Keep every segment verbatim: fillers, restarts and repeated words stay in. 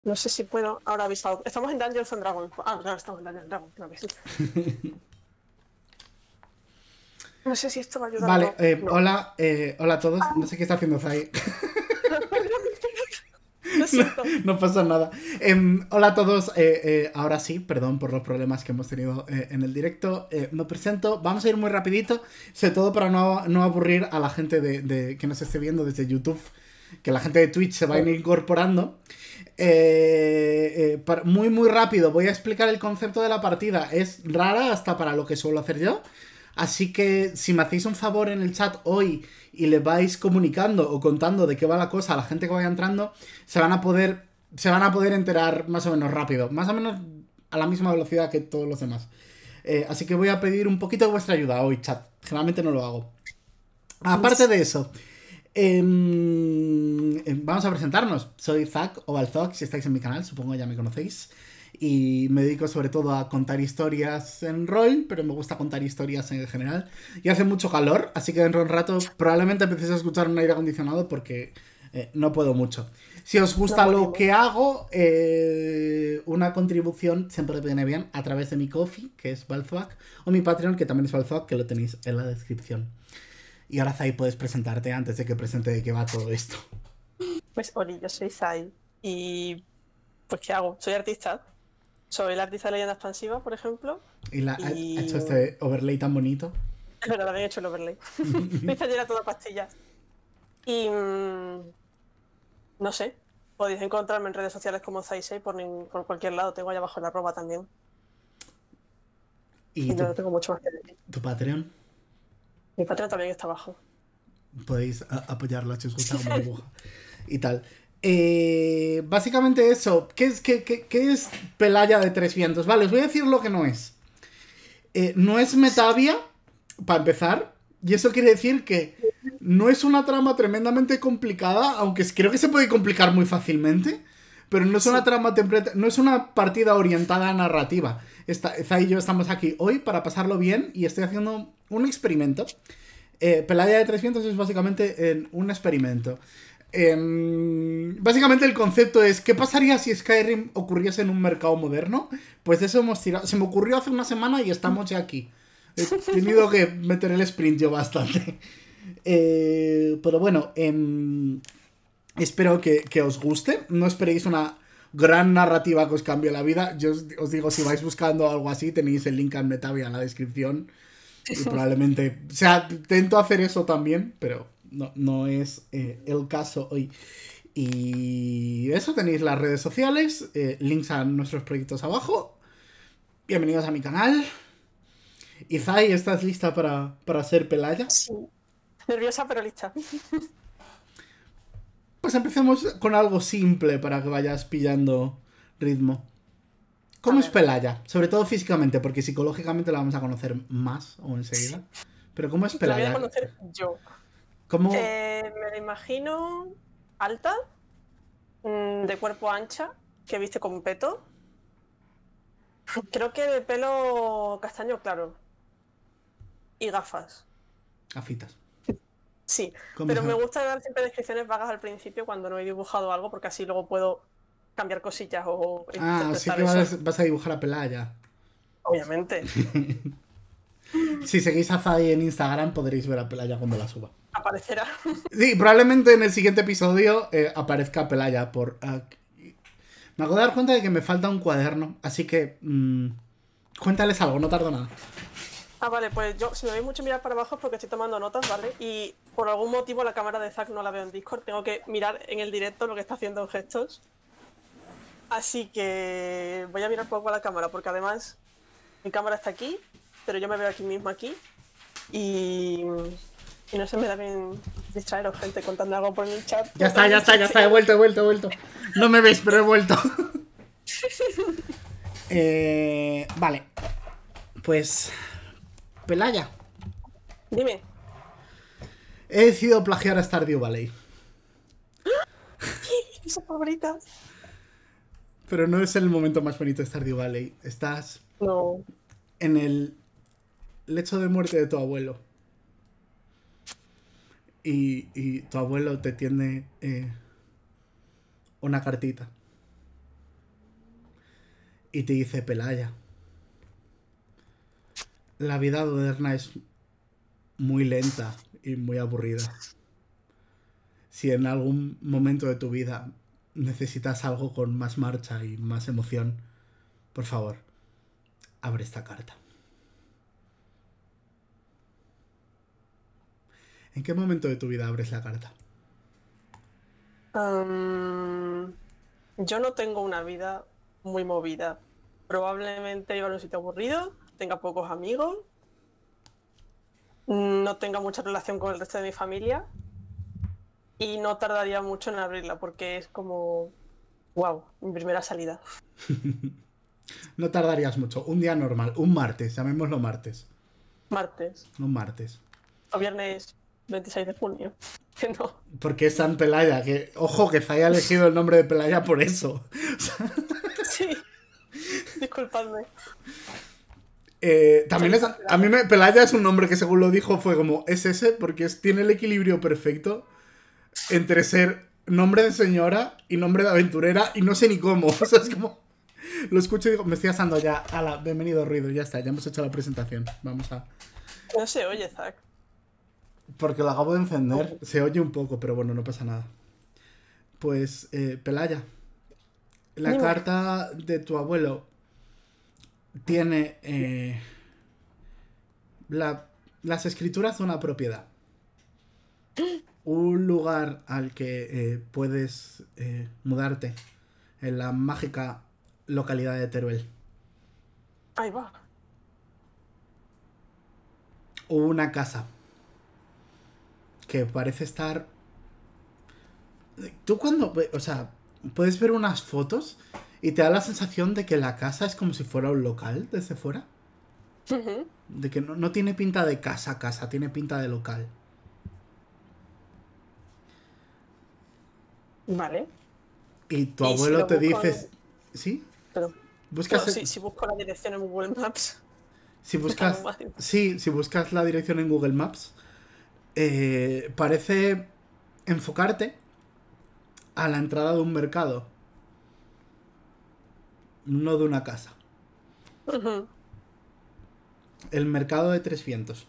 No sé si puedo. Ahora avisado. Estamos en Dungeons and Dragons. Ah, claro, estamos en Dungeons and Dragons, claro que sí. No sé si esto va a ayudar o Vale, no. eh, No. hola, eh, hola a todos. No Ah, sé qué está haciendo Zai. lo No, siento. no pasa nada. Em, hola a todos. eh, eh, ahora sí, perdón por los problemas que hemos tenido eh, en el directo. Eh, me presento. Vamos a ir muy rapidito. Sobre todo para no, no aburrir a la gente de, de- que nos esté viendo desde YouTube. Que la gente de Twitch se va a ir incorporando. Eh, eh, para- muy muy rápido. Voy a explicar el concepto de la partida. Es rara hasta para lo que suelo hacer yo. Así que si me hacéis un favor en el chat hoy y le vais comunicando o contando de qué va la cosa a la gente que vaya entrando, se van a poder se van a poder enterar más o menos rápido, más o menos a la misma velocidad que todos los demás. Eh, así que voy a pedir un poquito de vuestra ayuda hoy, chat. Generalmente no lo hago. Aparte de eso, eh, vamos a presentarnos. Soy Zack o Balzog, si estáis en mi canal, supongo ya me conocéis. Y me dedico sobre todo a contar historias en rol, pero me gusta contar historias en general. Y hace mucho calor, así que dentro de un rato probablemente empecéis a escuchar un aire acondicionado porque eh, no puedo mucho. Si os Nos gusta lo morimos. que hago, eh, una contribución siempre viene bien a través de mi Ko-fi, que es Balzog, o mi Patreon, que también es Balzog, que lo tenéis en la descripción. Y ahora, Zai, puedes presentarte antes de que presente de qué va todo esto. Pues, Oli, yo soy Zai. Y, pues, ¿qué hago? Soy artista. Soy la artista de leyenda expansiva, por ejemplo. Y la, ha ha Y. hecho este overlay tan bonito. Es verdad, había hecho el overlay. Mi era toda pastillas. Y. mm, no sé. Podéis encontrarme en redes sociales como Zaisei por, nin- por cualquier lado. Tengo allá abajo la arroba también. Y Y yo tu, no tengo mucho más que decir. tu Patreon, Mi Patreon también está abajo. podéis a- apoyarla si os gusta como dibuja. Y tal. Eh, básicamente eso. ¿Qué es, qué, qué, qué es Pelaya de Tres Vientos? Vale, os voy a decir lo que no es. Eh, no es Metavia, para empezar. Y eso quiere decir que no es una trama tremendamente complicada, aunque creo que se puede complicar muy fácilmente. Pero no es una Sí. trama templeta, no es una partida orientada a narrativa. Esta, Zai y yo estamos aquí hoy para pasarlo bien y estoy haciendo un experimento. Eh, Pelaya de trescientos es básicamente eh, un experimento. Eh, básicamente el concepto es, ¿qué pasaría si Skyrim ocurriese en un mercado moderno? Pues de eso hemos tirado. Se me ocurrió hace una semana y estamos ya aquí. He tenido que meter el sprint yo bastante. Eh, pero bueno, eh, espero que, que, os guste. No esperéis una gran narrativa que os cambie la vida. Yo os, os digo, si vais buscando algo así, tenéis el link a Metavia en la descripción. Y probablemente, o sea, intento hacer eso también, pero no, no es eh, el caso hoy. Y eso, tenéis las redes sociales, eh, links a nuestros proyectos abajo. Bienvenidos a mi canal. Izai, ¿estás lista para, para ser Pelaya? Sí. Nerviosa, pero lista. Pues empecemos con algo simple para que vayas pillando ritmo. A ¿Cómo es ver. Pelaya? Sobre todo físicamente, porque psicológicamente la vamos a conocer más o enseguida. Pero ¿cómo es La voy a Pelaya? conocer yo. ¿Cómo, Eh, me la imagino alta, mm, de cuerpo ancha, que viste con peto. Creo que de pelo castaño claro. Y gafas. gafitas? Sí, ¿Cómo es? pero me gusta dar siempre descripciones vagas al principio cuando no he dibujado algo, porque así luego puedo cambiar cosillas o Ah, sí interpretar que eso. vas, vas a dibujar a Pelaya. Obviamente. Si seguís a Zai en Instagram podréis ver a Pelaya cuando la suba. Aparecerá. Sí, probablemente en el siguiente episodio eh, aparezca Pelaya por... Uh, me acabo de dar cuenta de que me falta un cuaderno, así que... Mmm, cuéntales algo, no tardo nada. Ah, vale, pues yo, si me veis mucho mirar para abajo es porque estoy tomando notas, ¿vale? Y por algún motivo la cámara de Zack no la veo en Discord. Tengo que mirar en el directo lo que está haciendo en gestos. Así que voy a mirar poco a la cámara, porque además mi cámara está aquí, pero yo me veo aquí mismo aquí. Y, y no se me da bien distraeros, gente, contando algo por el chat. Ya está, ya está, ya está, he vuelto, he vuelto, he vuelto. No me veis, pero he vuelto. eh, vale. Pues... Pelaya. Dime. He decidido plagiar a Stardew Valley. ¿Es su favorita? Pero no es el momento más bonito de Stardew Valley. Estás No. en el lecho de muerte de tu abuelo. Y, y tu abuelo te tiende eh, una cartita. Y te dice, Pelaya, la vida moderna es muy lenta y muy aburrida. Si en algún momento de tu vida necesitas algo con más marcha y más emoción, por favor, abre esta carta. ¿En qué momento de tu vida abres la carta? Um, yo no tengo una vida muy movida. Probablemente viva en un sitio aburrido, tenga pocos amigos, no tenga mucha relación con el resto de mi familia y no tardaría mucho en abrirla porque es como, wow, mi primera salida. No tardarías mucho. Un día normal. Un martes. Llamémoslo martes. Martes. Un martes. O viernes veintiséis de junio. Que no. Porque es San Pelaya. Que, ojo, que se haya elegido el nombre de Pelaya por eso. Sí. Disculpadme. Eh, también es, a mí me, Pelaya es un nombre que según lo dijo fue como es ese porque es, tiene el equilibrio perfecto entre ser nombre de señora y nombre de aventurera y no sé ni cómo. O sea, es como lo escucho y digo, me estoy asando ya. Ala, bienvenido ruido, ya está, ya hemos hecho la presentación. Vamos a... No se oye, Zack. Porque lo acabo de encender. Se oye un poco, pero bueno, no pasa nada. Pues, eh, Pelaya, la Dime. carta de tu abuelo tiene eh, la, las escrituras de una propiedad. Un lugar al que eh, puedes eh, mudarte en la mágica localidad de Teruel. Ahí va. Una casa que parece estar... Tú cuando... O sea, puedes ver unas fotos y te da la sensación de que la casa es como si fuera un local desde fuera. Uh-huh. De que no, no tiene pinta de casa, casa, tiene pinta de local. Vale. Y tu ¿Y abuelo si lo te busco dice... en- ¿Sí? Pero, Buscas... no, sí, si busco la dirección en Google Maps. Si buscas... Sí, si buscas la dirección en Google Maps, eh, parece enfocarte a la entrada de un mercado, no de una casa. Uh-huh. El mercado de Tres Vientos.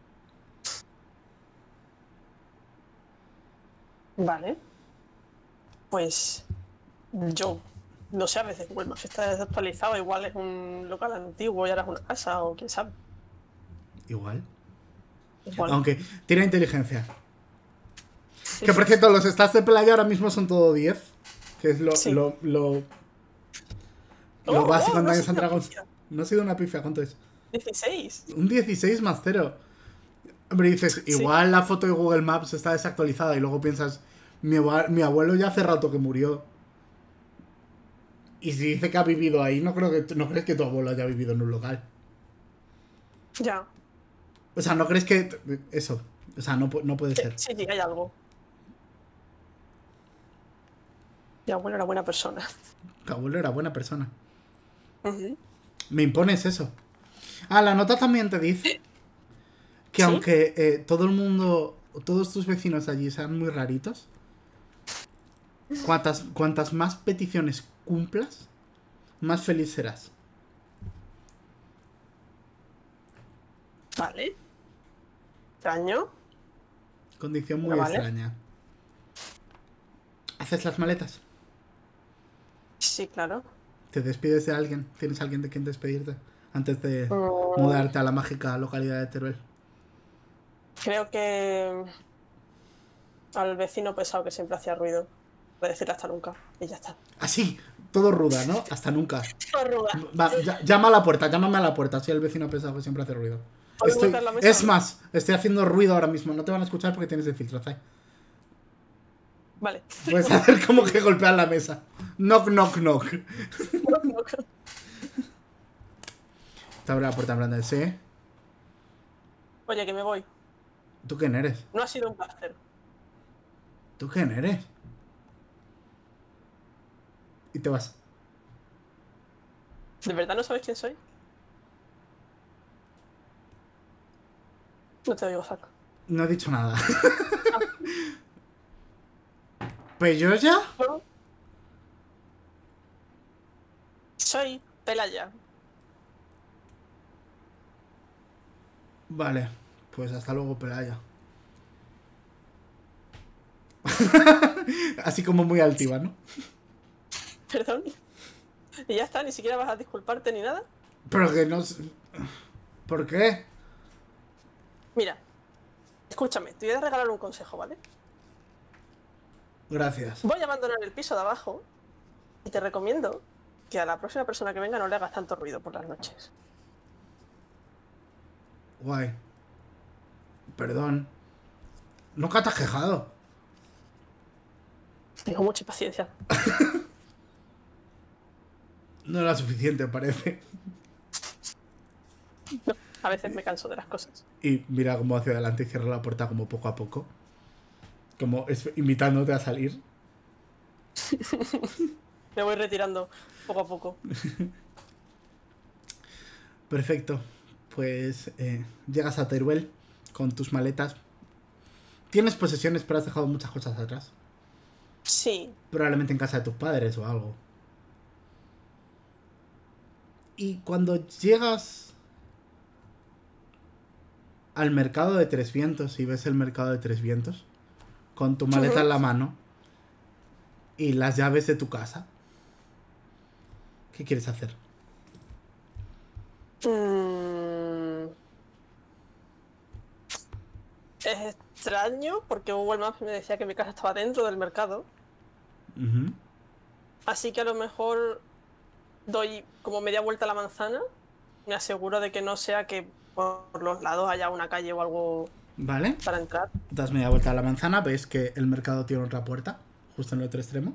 Vale. Pues yo no sé, a veces Google Maps está desactualizado, igual es un local antiguo y ahora es una casa, o quién sabe. Igual. Igual. Aunque tiene inteligencia. Que por cierto, los stats de playa ahora mismo son todo diez. Que es lo, Sí. lo, lo, lo Oh, básico oh, en no ha Dungeons sido and una Dragons. pifia. No ha sido una pifia, ¿cuánto es? dieciséis. Un dieciséis más cero. Hombre, dices, Sí. igual la foto de Google Maps está desactualizada y luego piensas, mi, abue- mi abuelo ya hace rato que murió. Y si dice que ha vivido ahí, no creo que no crees que tu abuelo haya vivido en un local. Ya. O sea, no crees que... Eso. O sea, no, pu- no puede Sí, ser. sí, sí, hay algo. Mi abuelo era buena persona. Tu abuelo era buena persona. Ujú. Me impones eso. Ah, la nota también te dice que ¿Sí? aunque eh, todo el mundo, todos tus vecinos allí sean muy raritos, cuantas, cuantas más peticiones cumplas, más feliz serás. Vale. Extraño. Condición muy Pero vale. extraña. ¿Haces las maletas? Sí, claro. ¿Te despides de alguien? ¿Tienes alguien de quien despedirte? Antes de Mm, mudarte a la mágica localidad de Teruel. creo que al vecino pesado que siempre hacía ruido. Voy a decirle hasta nunca. Y ya está. Así, todo ruda, ¿no? Hasta nunca. Arruga. Va, ya- llama a la puerta, llámame a la puerta. Soy el vecino pesado que siempre hace ruido. ¿Puedo Estoy- golpear la mesa? es más, estoy haciendo ruido ahora mismo. No te van a escuchar porque tienes el filtro, Zay. Vale. Puedes hacer como que golpear la mesa. Knock, knock, knock. Te abre la puerta en plan de, ¿sí? Oye, que me voy. ¿Tú quién eres? No ha sido un placer. ¿Tú quién eres? Y te vas. ¿De verdad no sabes quién soy? No te digo, Zack. No he dicho nada. ¿Pero yo ya? Bueno, soy Pelaya. Vale, pues hasta luego, Pelaya. Así como muy altiva, ¿no? Perdón. Y ya está, ni siquiera vas a disculparte ni nada. Pero que no... ¿Por qué? Mira, escúchame, te voy a regalar un consejo, ¿vale? Gracias. Voy a abandonar el piso de abajo y te recomiendo que a la próxima persona que venga no le hagas tanto ruido por las noches. Guay. Perdón. Nunca te has quejado. Tengo mucha paciencia. No era suficiente, parece. No, a veces me canso de las cosas. Y mira cómo hacia adelante y cierra la puerta como poco a poco. Como es, invitándote a salir. Me voy retirando poco a poco. Perfecto. Pues eh, llegas a Teruel con tus maletas. Tienes posesiones, pero has dejado muchas cosas atrás. Sí. Probablemente en casa de tus padres o algo. Y cuando llegas al mercado de Tres Vientos y ves el mercado de Tres Vientos con tu maleta en la mano y las llaves de tu casa, ¿qué quieres hacer? Mm. Es extraño porque Google Maps me decía que mi casa estaba dentro del mercado. Uh-huh. Así que a lo mejor doy como media vuelta a la manzana. Me aseguro de que no sea que por los lados haya una calle o algo. Vale. Para entrar. Das media vuelta a la manzana, ves que el mercado tiene otra puerta, justo en el otro extremo.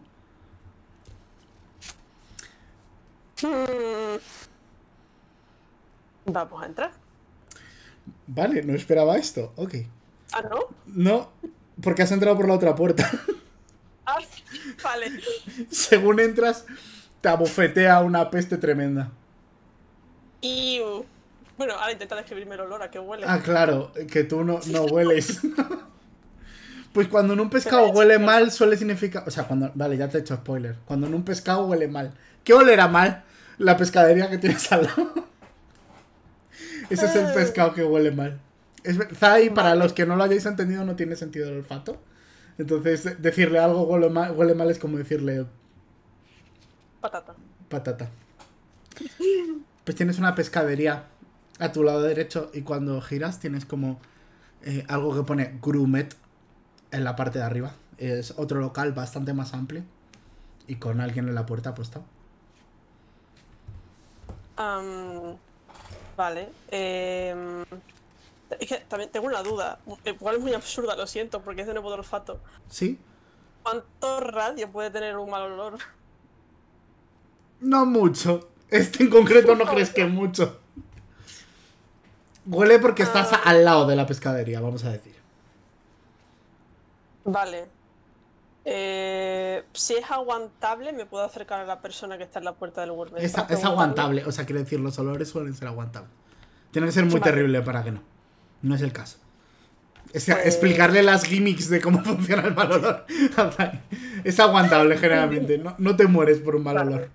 Hmm. Vamos a entrar. Vale, no esperaba esto. Ok. ¿Ah, no? No, porque has entrado por la otra puerta. Ah, vale. Según entras, te abofetea una peste tremenda. Y bueno, ahora intenta describirme el olor a que huele. Ah, claro, que tú no, no hueles. Pues cuando en un pescado huele mal, suele significar... O sea, cuando... Vale, ya te he hecho spoiler. Cuando en un pescado huele mal. ¿Qué olerá mal? La pescadería que tienes al lado. Ese es el pescado que huele mal. Es, Zai, para vale. Los que no lo hayáis entendido, no tiene sentido el olfato. Entonces, decirle algo huele mal, huele mal es como decirle... Patata. Patata. Pues tienes una pescadería a tu lado derecho y cuando giras tienes como eh, algo que pone Grumet en la parte de arriba. Es otro local bastante más amplio y con alguien en la puerta puesto. Um, vale. Eh, es que también tengo una duda. Igual es muy absurda, lo siento, porque es de nuevo de olfato. ¿Sí? ¿Cuánto radio puede tener un mal olor? No mucho. Este en concreto no crees que mucho. Huele porque estás uh, al lado de la pescadería, vamos a decir. Vale. Eh, si es aguantable, me puedo acercar a la persona que está en la puerta del gourmet. Es, es aguantable, o sea, quiero decir, los olores suelen ser aguantables. Tiene que ser muy vale. terrible para que no. No es el caso. Es pues... explicarle las gimmicks de cómo funciona el mal olor. Es aguantable generalmente, no, no te mueres por un mal vale. olor.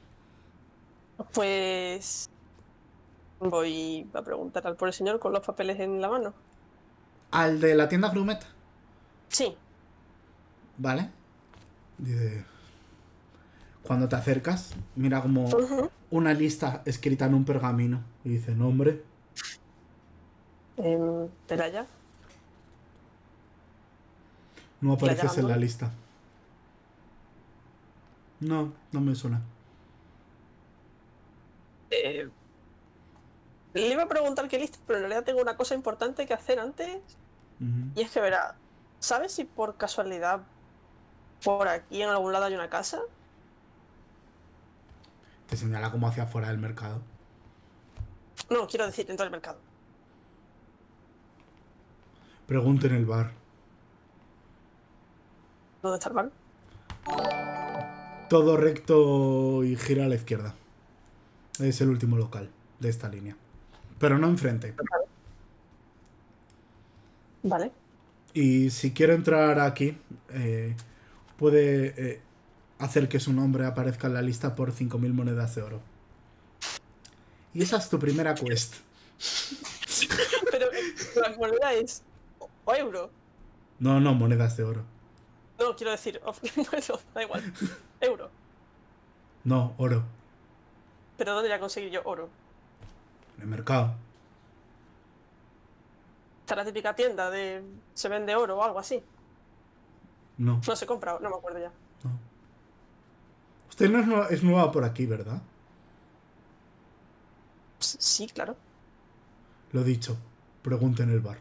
Pues... Voy a preguntar al pobre señor con los papeles en la mano. ¿Al de la tienda Grumet? Sí. Vale. Dice... Cuando te acercas, mira como uh-huh. una lista escrita en un pergamino. Y dice, nombre. Eh, Pelaya. No apareces en la lista. No, no me suena. Eh... Le iba a preguntar qué lista, pero en realidad tengo una cosa importante que hacer antes. Uh-huh. Y es que, verá, ¿sabes si por casualidad por aquí en algún lado hay una casa? Te señala como hacia afuera del mercado. No, quiero decir, dentro del mercado. Pregunte en el bar. ¿Dónde está el bar? Todo recto y gira a la izquierda. Es el último local de esta línea. Pero no enfrente. Vale. Y si quiere entrar aquí, eh, puede eh, hacer que su nombre aparezca en la lista por cinco mil monedas de oro. Y esa es tu primera quest. Pero la moneda es o euro. No, no, monedas de oro. No, quiero decir, bueno, da igual. Euro. No, oro. ¿Pero dónde voy a conseguir yo oro? En el mercado. Está la típica tienda de se vende oro o algo así. No. No se compra, no me acuerdo ya. No. Usted no es nueva, es nueva por aquí, ¿verdad? Sí, claro. Lo dicho. Pregunte en el bar.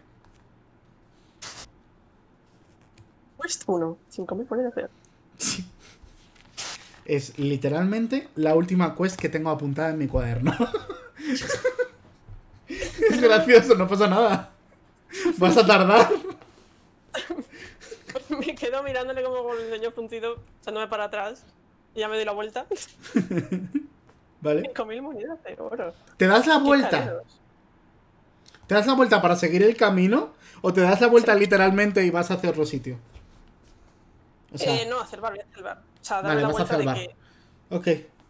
Quest uno, cinco mil monedas de oro. Sí. Es literalmente la última quest que tengo apuntada en mi cuaderno. Es gracioso, no pasa nada. Vas a tardar. Me quedo mirándole como con el ceño fruncido, echándome para atrás. Y ya me doy la vuelta. ¿Vale? cinco mil monedas de oro. ¿Te das la Qué vuelta? careros. ¿Te das la vuelta para seguir el camino? ¿O te das la vuelta Sí. literalmente y vas hacia otro sitio? O sea, Eh, no, hacer bar, voy a hacer bar. O sea, darme vale, la vas a vuelta hacer de bar. que... Ok.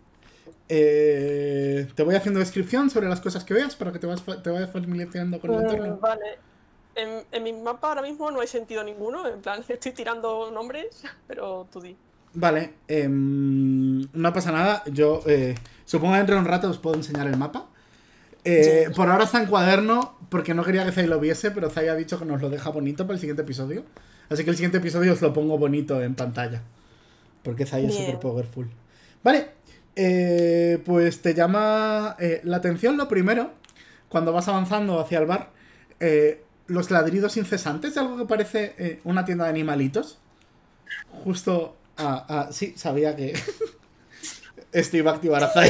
Eh, te voy haciendo descripción sobre las cosas que veas para que te, vas, te vayas familiarizando con el Mm, entorno. vale. En, en mi mapa ahora mismo no hay sentido ninguno. En plan, estoy tirando nombres, pero tú di. Vale, em, no pasa nada. Yo eh, supongo que dentro de un rato os puedo enseñar el mapa. Eh, Sí. por ahora está en cuaderno porque no quería que Zay lo viese, pero Zay ha dicho que nos lo deja bonito para el siguiente episodio. Así que el siguiente episodio os lo pongo bonito en pantalla. Porque Zay es Bien. super powerful. Vale, eh, pues te llama eh, la atención lo primero, cuando vas avanzando hacia el bar, eh, los ladridos incesantes de algo que parece eh, una tienda de animalitos. Justo... Ah, ah, sí, sabía que esto iba a activar a Zay.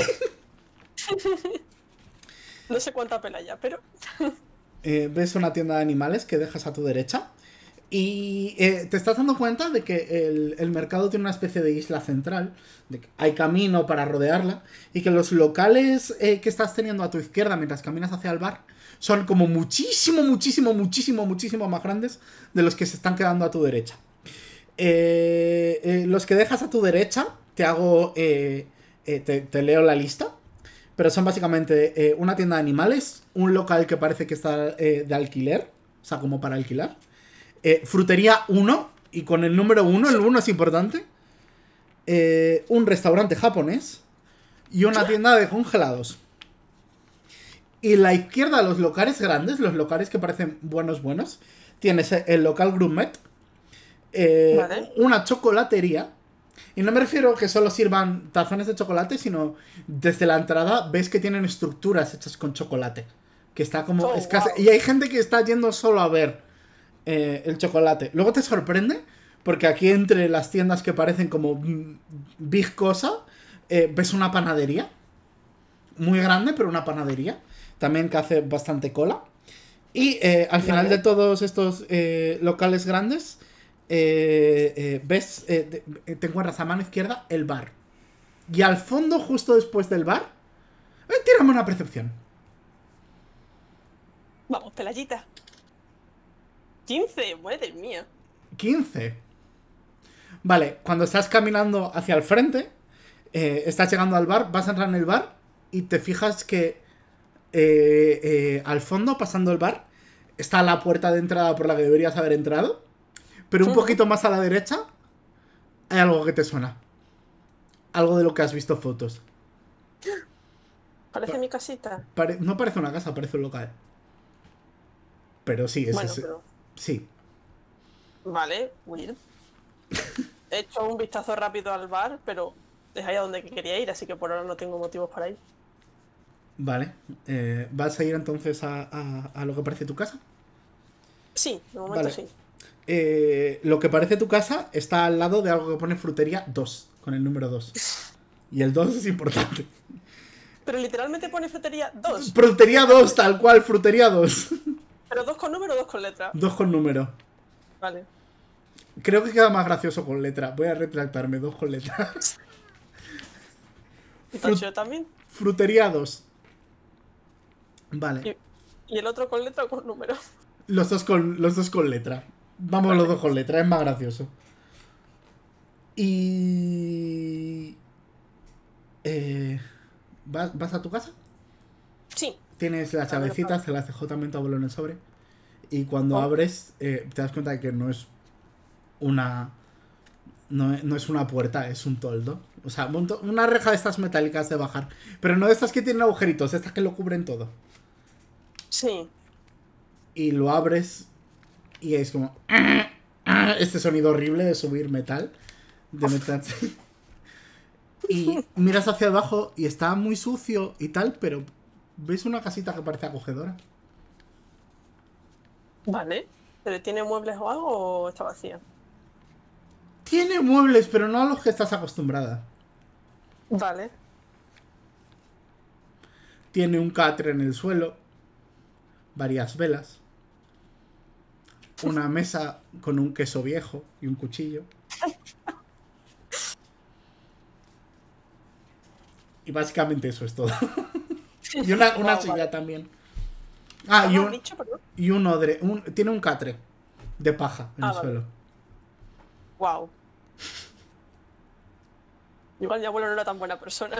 No sé cuánta pela ya, pero... Eh, ves una tienda de animales que dejas a tu derecha y eh, te estás dando cuenta de que el, el mercado tiene una especie de isla central, de que hay camino para rodearla y que los locales eh, que estás teniendo a tu izquierda mientras caminas hacia el bar son como muchísimo, muchísimo, muchísimo, muchísimo más grandes de los que se están quedando a tu derecha. Eh, eh, los que dejas a tu derecha, te hago... Eh, eh, te, te leo la lista. Pero son básicamente eh, una tienda de animales, un local que parece que está eh, de alquiler, o sea, como para alquilar. Eh, frutería uno, y con el número uno, el uno es importante. Eh, un restaurante japonés y una tienda de congelados. Y la izquierda, los locales grandes, los locales que parecen buenos, buenos, tienes el local Grumet, eh, Vale. una chocolatería. Y no me refiero que solo sirvan tazones de chocolate, sino desde la entrada ves que tienen estructuras hechas con chocolate. Que está como... Oh, escasa. wow. Y hay gente que está yendo solo a ver eh, el chocolate. Luego te sorprende, porque aquí entre las tiendas que parecen como mm, big cosa, eh, ves una panadería. Muy grande, pero una panadería. También que hace bastante cola. Y eh, al final Vale. de todos estos eh, locales grandes... Eh, eh, ves, eh, te, te encuentras a mano izquierda el bar. Y al fondo, justo después del bar, eh, tírame una percepción. Vamos, pelayita. quince, madre mía. quince. Vale, cuando estás caminando hacia el frente, eh, estás llegando al bar, vas a entrar en el bar y te fijas que eh, eh, al fondo, pasando el bar, está la puerta de entrada por la que deberías haber entrado. Pero un Ujú. poquito más a la derecha hay algo que te suena. Algo de lo que has visto fotos. Parece mi casita. Pare- no parece una casa, parece un local. Pero sí, es Bueno, ese. pero... Sí. Vale, weird. He hecho un vistazo rápido al bar, pero es ahí a donde quería ir, así que por ahora no tengo motivos para ir. Vale. Eh, ¿Vas a ir entonces a, a- a lo que parece tu casa? Sí, de momento Vale. sí. Eh, lo que parece tu casa está al lado de algo que pone frutería dos, con el número dos. Y el dos es importante. Pero literalmente pone frutería dos. Frutería dos, tal cual, frutería dos. Pero dos con número o dos con letra. dos con número. Vale. Creo que queda más gracioso con letra. Voy a retractarme, dos con letra. Entonces Frut- yo también. Frutería dos. Vale. Y, y el otro con letra o con número. Los dos con, los dos con letra. Vamos Vale. los dos con letra, es más gracioso. Y... Eh, ¿vas, ¿Vas a tu casa? Tienes las Dámelo, llavecitas, claro. te las dejó también tu abuelo en el sobre. Y cuando Oh, abres, eh, te das cuenta de que no es una... No, no es una puerta, es un toldo. O sea, un to- una reja de estas metálicas de bajar. Pero no de estas que tienen agujeritos, estas que lo cubren todo. sí. Y lo abres y es como... Este sonido horrible de subir metal. De meterse. Y miras hacia abajo y está muy sucio y tal, pero ves una casita que parece acogedora. Vale. ¿Pero tiene muebles o algo o está vacía? Tiene muebles, pero no a los que estás acostumbrada. Vale. Tiene un catre en el suelo, varias velas, una mesa con un queso viejo y un cuchillo. Y básicamente eso es todo. Y una, una Guau, silla vale. también. Ah, y ¿Cómo has un, dicho, perdón? y un odre. Un, tiene un catre de paja en Ah, el vale. suelo. Wow. Igual mi abuelo no era tan buena persona.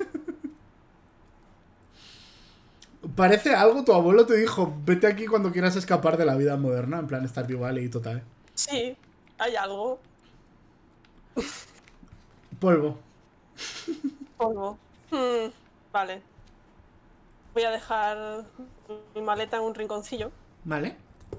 Parece algo, tu abuelo te dijo, vete aquí cuando quieras escapar de la vida moderna, en plan Stardew Valley y total. Sí, hay algo. Polvo. Polvo. Hmm, vale. Voy a dejar mi maleta en un rinconcillo ¿Vale?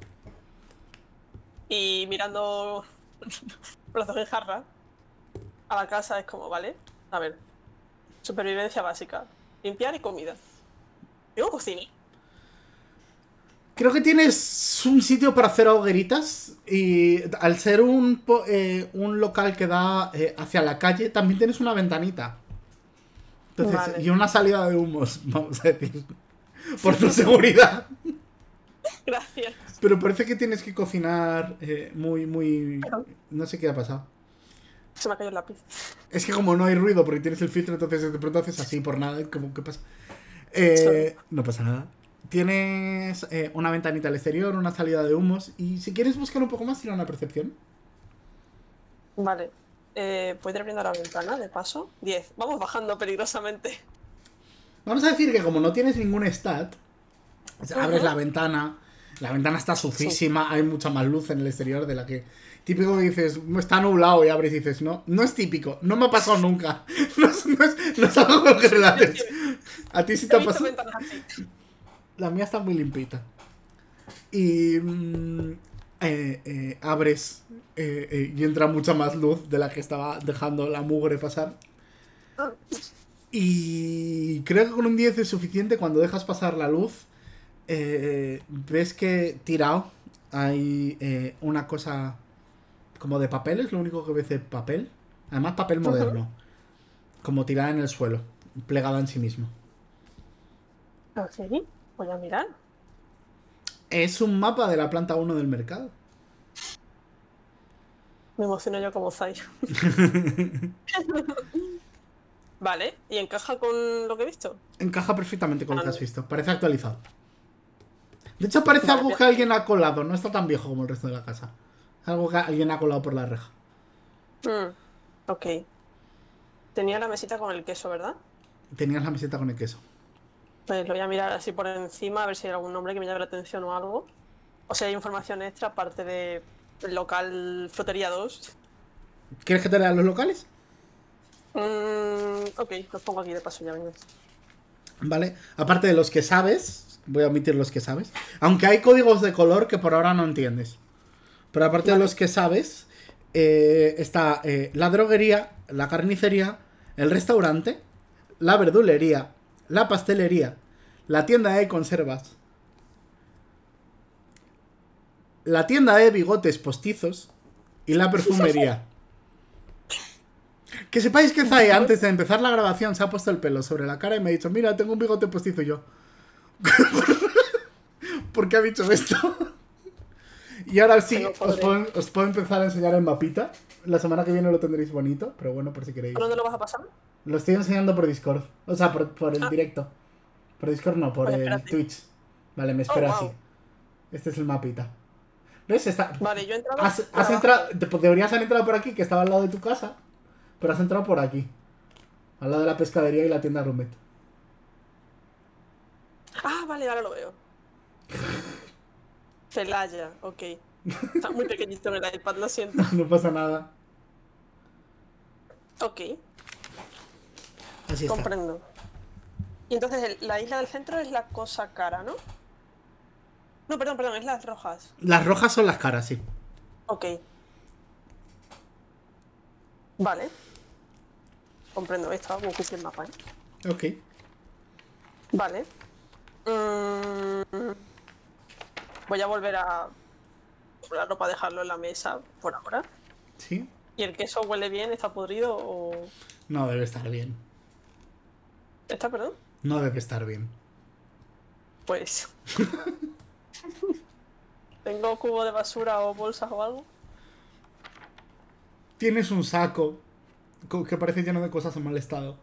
y mirando brazos en jarra a la casa es como, vale. A ver, supervivencia básica. Limpiar y comida. Digo cocina. Creo que tienes un sitio para hacer hogueritas y al ser un, po- eh, un local que da eh, hacia la calle, también tienes una ventanita. Entonces, Vale. y una salida de humos, vamos a decir, por tu seguridad. Gracias. Pero parece que tienes que cocinar eh, muy, muy... Perdón. No sé qué ha pasado. Se me ha caído el lápiz. Es que como no hay ruido porque tienes el filtro, entonces de pronto haces así por nada, como, ¿qué pasa? Eh, no pasa nada. Tienes eh, una ventanita al exterior, una salida de humos, y si quieres buscar un poco más, tira una percepción. Vale. Eh, ¿puedo ir abriendo la ventana de paso? diez. Vamos bajando peligrosamente. Vamos a decir que como no tienes ningún stat, o sea, abres Ujú. la ventana, la ventana está Sí. sucísima, hay mucha más luz en el exterior de la que... Típico que dices, está nublado y abres y dices, no, no es típico, no me ha pasado nunca. No es, no es, no es algo con lo que relates. A ti sí te He ha visto pasado. ventanas así. La mía está muy limpita. Y mm, eh, eh, abres eh, eh, y entra mucha más luz de la que estaba dejando la mugre pasar. Ah, Y creo que con un diez es suficiente cuando dejas pasar la luz. Eh, ves que tirado hay eh, una cosa como de papel, es lo único que ves de papel. Además papel ujú. moderno, como tirada en el suelo, plegada en sí mismo. Ok, voy a mirar. Es un mapa de la planta uno del mercado. Me emociono yo como Zai. Vale, ¿y encaja con lo que he visto? Encaja perfectamente con lo Ah, que has no. visto. Parece actualizado. De hecho, parece Vale, algo bien. que alguien ha colado. No está tan viejo como el resto de la casa. Algo que alguien ha colado por la reja. Mm, ok. Tenía la mesita con el queso, ¿verdad? Tenías la meseta con el queso. Pues lo voy a mirar así por encima a ver si hay algún nombre que me llame la atención o algo. O si hay información extra aparte de el local Frutería dos. ¿Quieres que te lea los locales? Mm, ok, los pongo aquí de paso ya, venga. Vale. Aparte de los que sabes. Voy a omitir los que sabes. Aunque hay códigos de color que por ahora no entiendes. Pero aparte de Vale. los que sabes. eh, está eh, la droguería, la carnicería, el restaurante, la verdulería, la pastelería, la tienda de conservas, la tienda de bigotes postizos y la perfumería. Que sepáis que Zai, antes de empezar la grabación, se ha puesto el pelo sobre la cara y me ha dicho, mira, tengo un bigote postizo. Y yo, ¿por qué ha dicho esto? Y ahora sí, Tengo os poderes. puedo, os puedo empezar a enseñar el mapita. La semana que viene lo tendréis bonito, pero bueno, por si queréis. ¿Por dónde lo vas a pasar? Lo estoy enseñando por Discord. O sea, por, por el Ah. directo. Por Discord no, por Vale, el espérate. Twitch. Vale, me Oh, espero así. wow. Este es el mapita. ¿Ves? Está... Vale, yo he entrado. Has, por has abajo. entrado... te- Deberías haber entrado por aquí, que estaba al lado de tu casa. Pero has entrado por aquí. Al lado de la pescadería y la tienda Rumet. Ah, Ah, vale, ahora lo veo. Celaya, ok. Está muy pequeñito en el iPad, lo siento. No pasa nada. Ok, Así está. comprendo. Y entonces el- la isla del centro es la cosa cara, ¿no? No, perdón, perdón, es las rojas. Las rojas son las caras, sí. Ok. Vale. Comprendo, estaba muy difícil el mapa, ¿eh? Ok. Vale. Mm, voy a volver a la para dejarlo en la mesa por ahora. ¿Sí? ¿Y el queso huele bien? ¿Está podrido o...? No debe estar bien. ¿Está, perdón? No debe estar bien. Pues... ¿Tengo cubo de basura o bolsas o algo? Tienes un saco co- que parece lleno de cosas en mal estado.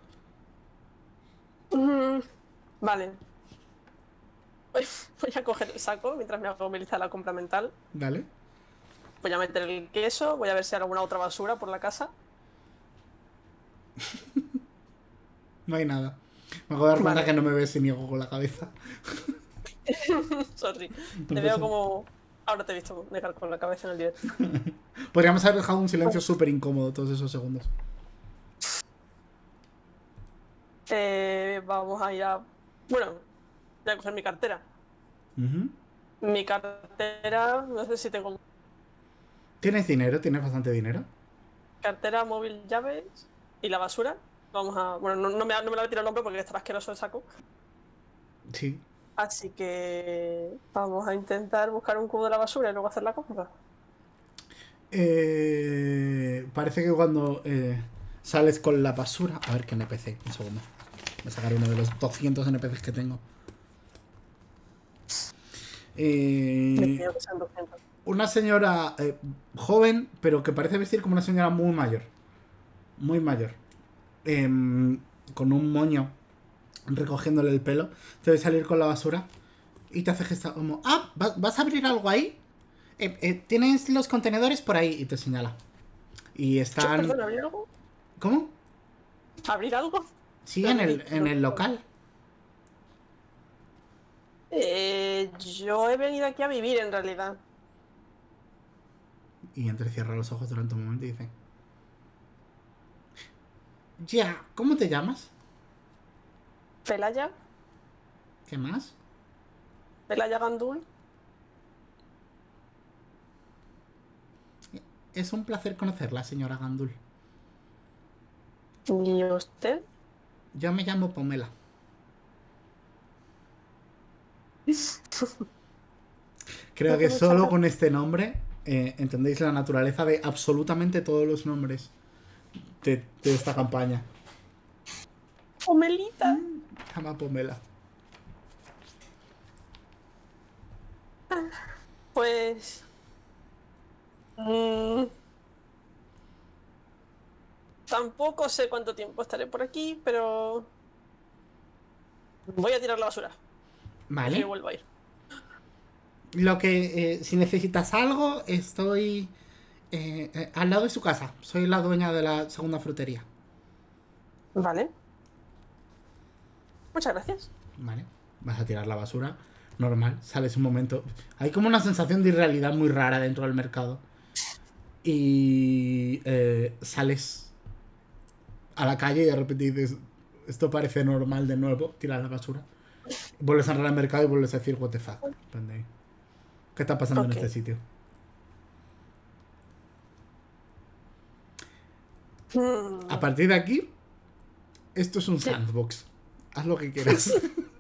Mm, vale. Voy, voy a coger el saco mientras me hago mi lista de la compra mental. ¿Vale? Voy a meter el queso, voy a ver si hay alguna otra basura por la casa. No hay nada. Me acabo de dar cuenta Vale. que no me ves si niego con la cabeza. Sorry. No Te pasa veo nada. como... Ahora te he visto negar con la cabeza en el directo. Podríamos haber dejado un silencio súper incómodo todos esos segundos. Eh, vamos a ir a... Bueno, voy a coger mi cartera. Ujú. Mi cartera... No sé si tengo... ¿Tienes dinero? ¿Tienes bastante dinero? Cartera, móvil, llaves y la basura. Vamos a... Bueno, no, no me, no me la voy a tirar al hombro porque estará asqueroso el saco. Sí. Así que... Vamos a intentar buscar un cubo de la basura y luego hacer la compra. Eh, parece que cuando eh, sales con la basura... A ver qué N P C. Un segundo. Voy a sacar uno de los doscientos N P Cs que tengo. Me Eh, pido que sean doscientos. una señora eh, joven, pero que parece vestir como una señora muy mayor. Muy mayor. Em, con un moño recogiéndole el pelo. Te ve salir con la basura y te hace gesto como... Ah, ¿va- ¿vas a abrir algo ahí? Eh, eh, tienes los contenedores por ahí y te señala. Y ¿Qué? están... Perdón, ¿abrir algo? ¿Cómo? ¿Abrir algo? Sí, Pero en ni- el, en el local. Eh, yo he venido aquí a vivir en realidad. Y entrecierra los ojos durante un momento y dice... Ya, ¿cómo te llamas? Pelaya, ¿Qué más? Pelaya Gandul. Es un placer conocerla, señora Gandul. ¿Y usted? Yo me llamo Pomela. Creo No que tengo solo chapa. con este nombre eh, entendéis la naturaleza de absolutamente todos los nombres de, de esta campaña. Pomelita. Llama Pomela. Pues... mm, tampoco sé cuánto tiempo estaré por aquí, pero... Voy a tirar la basura. Así Vale. vuelvo a ir. Lo que, eh, si necesitas algo, estoy eh, eh, al lado de su casa. Soy la dueña de la segunda frutería. Vale. Muchas gracias. Vale. Vas a tirar la basura. Normal. Sales un momento. Hay como una sensación de irrealidad muy rara dentro del mercado. Y eh, sales a la calle y de repente dices, esto parece normal de nuevo. Tiras la basura. Vuelves a entrar al mercado y vuelves a decir, what the fuck. Depende. ¿Qué está pasando Ok. en este sitio? Mm, A partir de aquí, esto es un Sí. sandbox. Haz lo que quieras.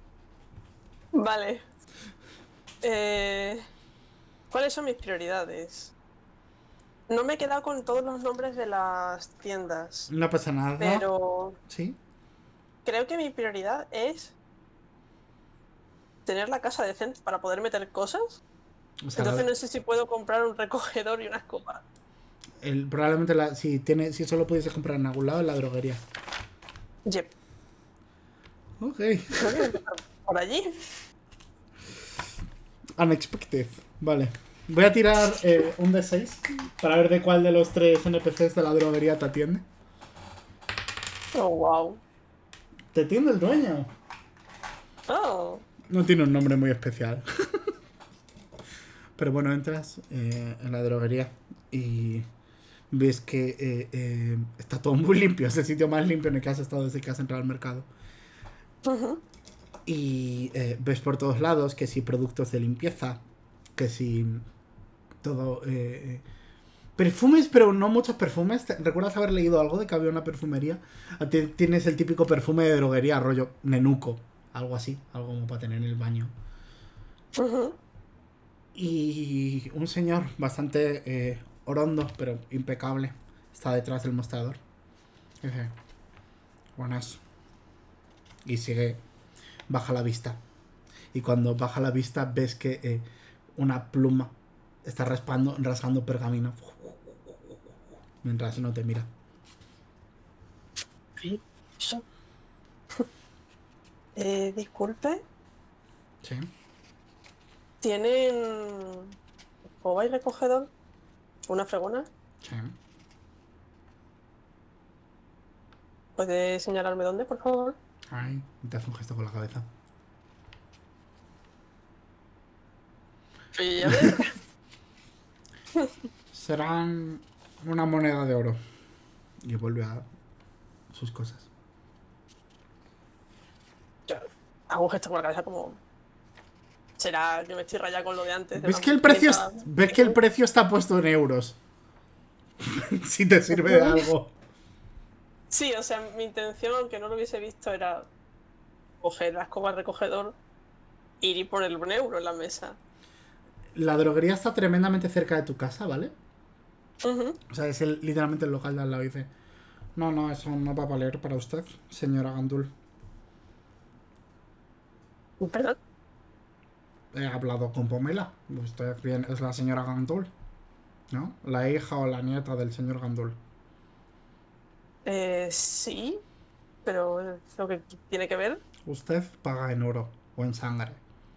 Vale. Eh, ¿Cuáles son mis prioridades? No me he quedado con todos los nombres de las tiendas, No pasa nada. pero ¿Sí? creo que mi prioridad es tener la casa decente para poder meter cosas. O sea, Entonces la- no sé si puedo comprar un recogedor y una escoba. el- probablemente la, si, tiene, si eso lo pudiese comprar en algún lado, en la droguería. Yep. Ok. No quiero empezar por allí. Unexpected. Vale. Voy a tirar eh, un D seis para ver de cuál de los tres N P Cs de la droguería te atiende. Oh, wow. Te atiende el dueño. Oh, No tiene un nombre muy especial. Pero bueno, entras eh, en la droguería y ves que eh, eh, está todo muy limpio. Es el sitio más limpio en el que has estado desde que has entrado al mercado. Ujú. Y eh, ves por todos lados que si productos de limpieza, que si todo... Eh, perfumes, pero no muchos perfumes. ¿Te- ¿Recuerdas haber leído algo de que había una perfumería? A ti tienes el típico perfume de droguería, rollo nenuco. Algo así, algo como para tener en el baño. Ujú. Y un señor bastante eh, orondo, pero impecable, está detrás del mostrador. Dice, buenas. Y sigue, baja la vista. Y cuando baja la vista ves que eh, una pluma está raspando, rasgando pergamino. Mientras no te mira. Sí. Eso. Eh, disculpe, Sí. ¿tienen escoba y recogedor? ¿Una fregona? Sí. ¿Puede señalarme dónde, por favor? Ay, te hace un gesto con la cabeza. Sí, a ver. Serán una moneda de oro. Y vuelve a sus cosas. Yo hago un gesto con la cabeza como... ¿Será que me estoy rayando con lo de antes? De ¿Ves unas que el precio, treinta, es- ves que el precio está puesto en euros? Si te sirve de algo. Sí, o sea, mi intención, aunque no lo hubiese visto, era coger la escoba al recogedor, ir y ponerle un euro en la mesa. La droguería está tremendamente cerca de tu casa, ¿vale? Ujú. O sea, es el, literalmente el local de al lado. Dice, no, no, eso no va a valer para usted, señora Gandul. Perdón. He hablado con Pomela. Usted bien es la señora Gandul, ¿no? La hija o la nieta del señor Gandul. Eh, sí, pero es lo que tiene que ver. Usted paga en oro o en sangre.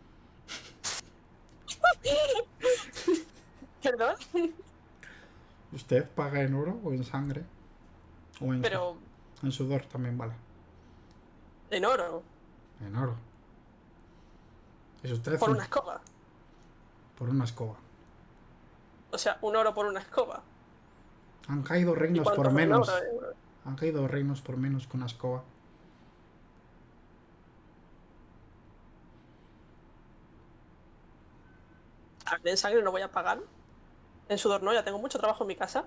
Perdón, Usted paga en oro o en sangre. O en, su- pero en sudor también vale. en oro, En oro. Es usted por un- una escoba. por una escoba. O sea, un oro por una escoba. Han caído ¿Y reinos cuánto por es un menos. oro? Han caído reinos por menos que una escoba. A ver, en sangre no voy a pagar. En sudor no, ya tengo mucho trabajo en mi casa.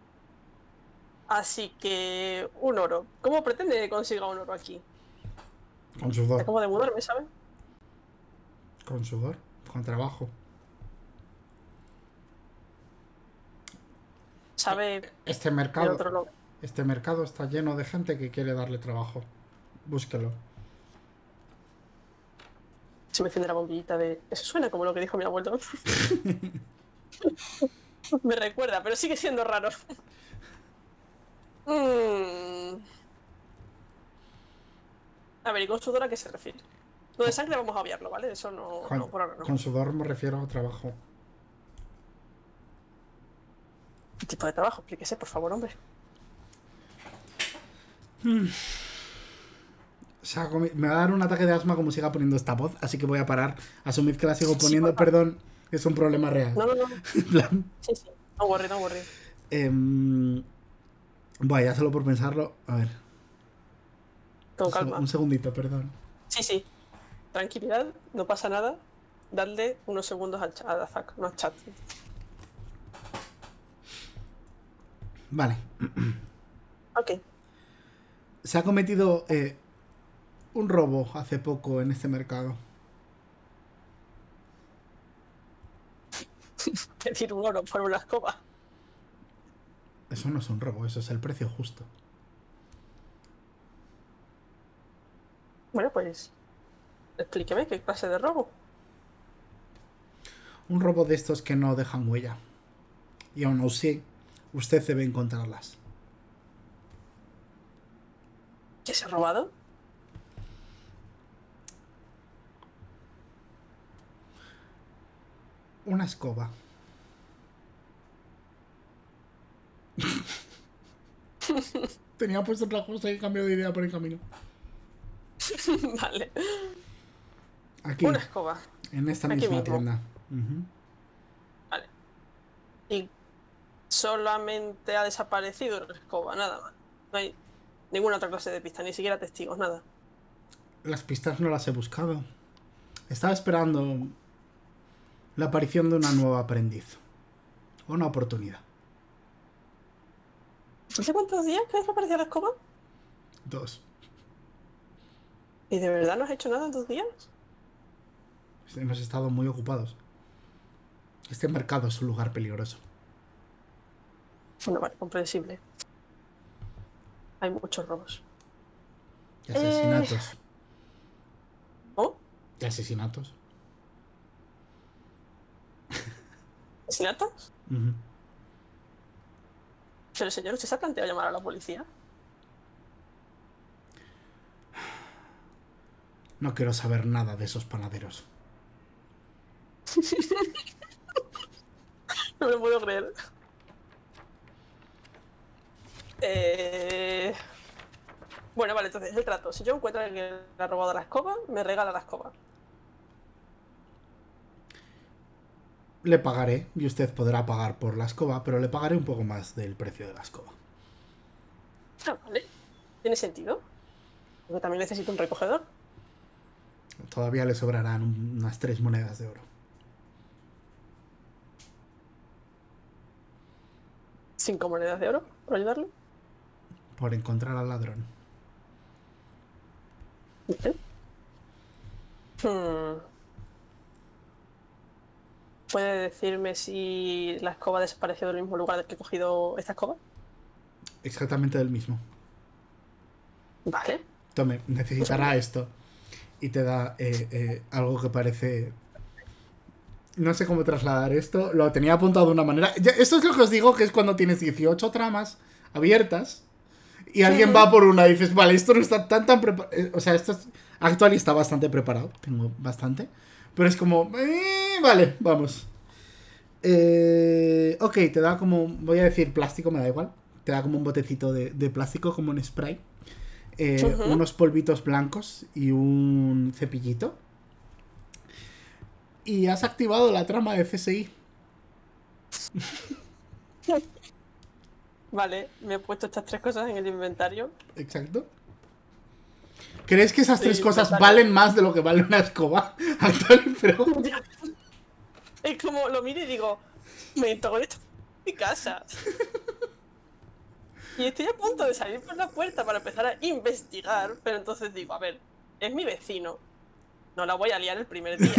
Así que un oro. ¿Cómo pretende que consiga un oro aquí? Con sudor. Acabo de mudarme, ¿sabes? Con sudor. Con trabajo. Sabe Este de mercado. otro lado. Este mercado está lleno de gente que quiere darle trabajo. Búsquelo. Se me enciende la bombillita de... Eso suena como lo que dijo mi abuelo. Me recuerda, pero sigue siendo raro. Mm. A ver, ¿y con sudor a qué se refiere? Lo de sangre vamos a obviarlo, ¿vale? Eso no, Con, no por ahora no. con sudor me refiero a trabajo. ¿Qué tipo de trabajo? Explíquese, por favor, hombre. O sea, comi- me va a dar un ataque de asma como siga poniendo esta voz, así que voy a parar. Asumid que la sigo Sí, poniendo, por favor. perdón, es un problema real. No, no, no. En plan, Sí, sí. No worry, no worry. em, bueno, ya solo por pensarlo. A ver, Con un, seg- calma. un segundito, perdón. Sí, sí. Tranquilidad, no pasa nada. Dadle unos segundos al chat, a Zack, no al chat. Vale. Ok. Se ha cometido eh, un robo hace poco en este mercado. Pedir un oro por una escoba. Eso no es un robo, eso es el precio justo. Bueno, pues... Explíqueme qué clase de robo. Un robo de estos que no dejan huella. Y aún así, usted debe encontrarlas. ¿Qué se ha robado? Una escoba. Tenía puesto otra cosa y he cambiado de idea por el camino. Vale. Aquí. Una escoba. En esta Aquí misma mismo. tienda. Uh-huh. Vale. Y solamente ha desaparecido la escoba, nada más. No hay ninguna otra clase de pista, ni siquiera testigos, nada. Las pistas no las he buscado. Estaba esperando la aparición de una nueva aprendiz. Una oportunidad. ¿Hace cuántos días que desapareció la escoba? Dos. ¿Y de verdad no has hecho nada en dos días? Hemos estado muy ocupados. Este mercado es un lugar peligroso. Bueno, vale, comprensible. Hay muchos robos. Y asesinatos. Eh... ¿Oh? Y asesinatos. ¿Asesinatos? Uh-huh. Pero señor, ¿usted se ha planteado llamar a la policía? No quiero saber nada de esos panaderos. No me lo puedo creer. Eh... Bueno, vale, entonces el trato. Si yo encuentro a alguien que le ha robado la escoba, me regala la escoba. Le pagaré, y usted podrá pagar por la escoba, pero le pagaré un poco más del precio de la escoba. Ah, vale. ¿Tiene sentido? Porque también necesito un recogedor. Todavía le sobrarán unas tres monedas de oro. Cinco monedas de oro por ayudarle. Por encontrar al ladrón. ¿Vale? Hmm. ¿Puede decirme si la escoba desapareció del mismo lugar del que he cogido esta escoba? Exactamente del mismo. Vale. Tome, necesitará esto. Y te da eh, eh, algo que parece... No sé cómo trasladar esto. Lo tenía apuntado de una manera... Ya, esto es lo que os digo, que es cuando tienes dieciocho tramas abiertas y alguien Sí. va por una y dices, vale, esto no está tan tan preparado. O sea, esto es... Actual y está bastante preparado. Tengo bastante. Pero es como... Eh, vale, vamos. Eh, ok, te da como... Voy a decir plástico, me da igual. Te da como un botecito de, de plástico, como un spray. Eh, Uh-huh. Unos polvitos blancos y un cepillito. Y has activado la trama de C S I. Vale, me he puesto estas tres cosas en el inventario. Exacto. ¿Crees que esas Sí, tres cosas inventario. valen más de lo que vale una escoba actual? Pero... Es como lo miro y digo, me con esto en mi casa. Y estoy a punto de salir por la puerta para empezar a investigar, pero entonces digo, a ver, es mi vecino. No la voy a liar el primer día.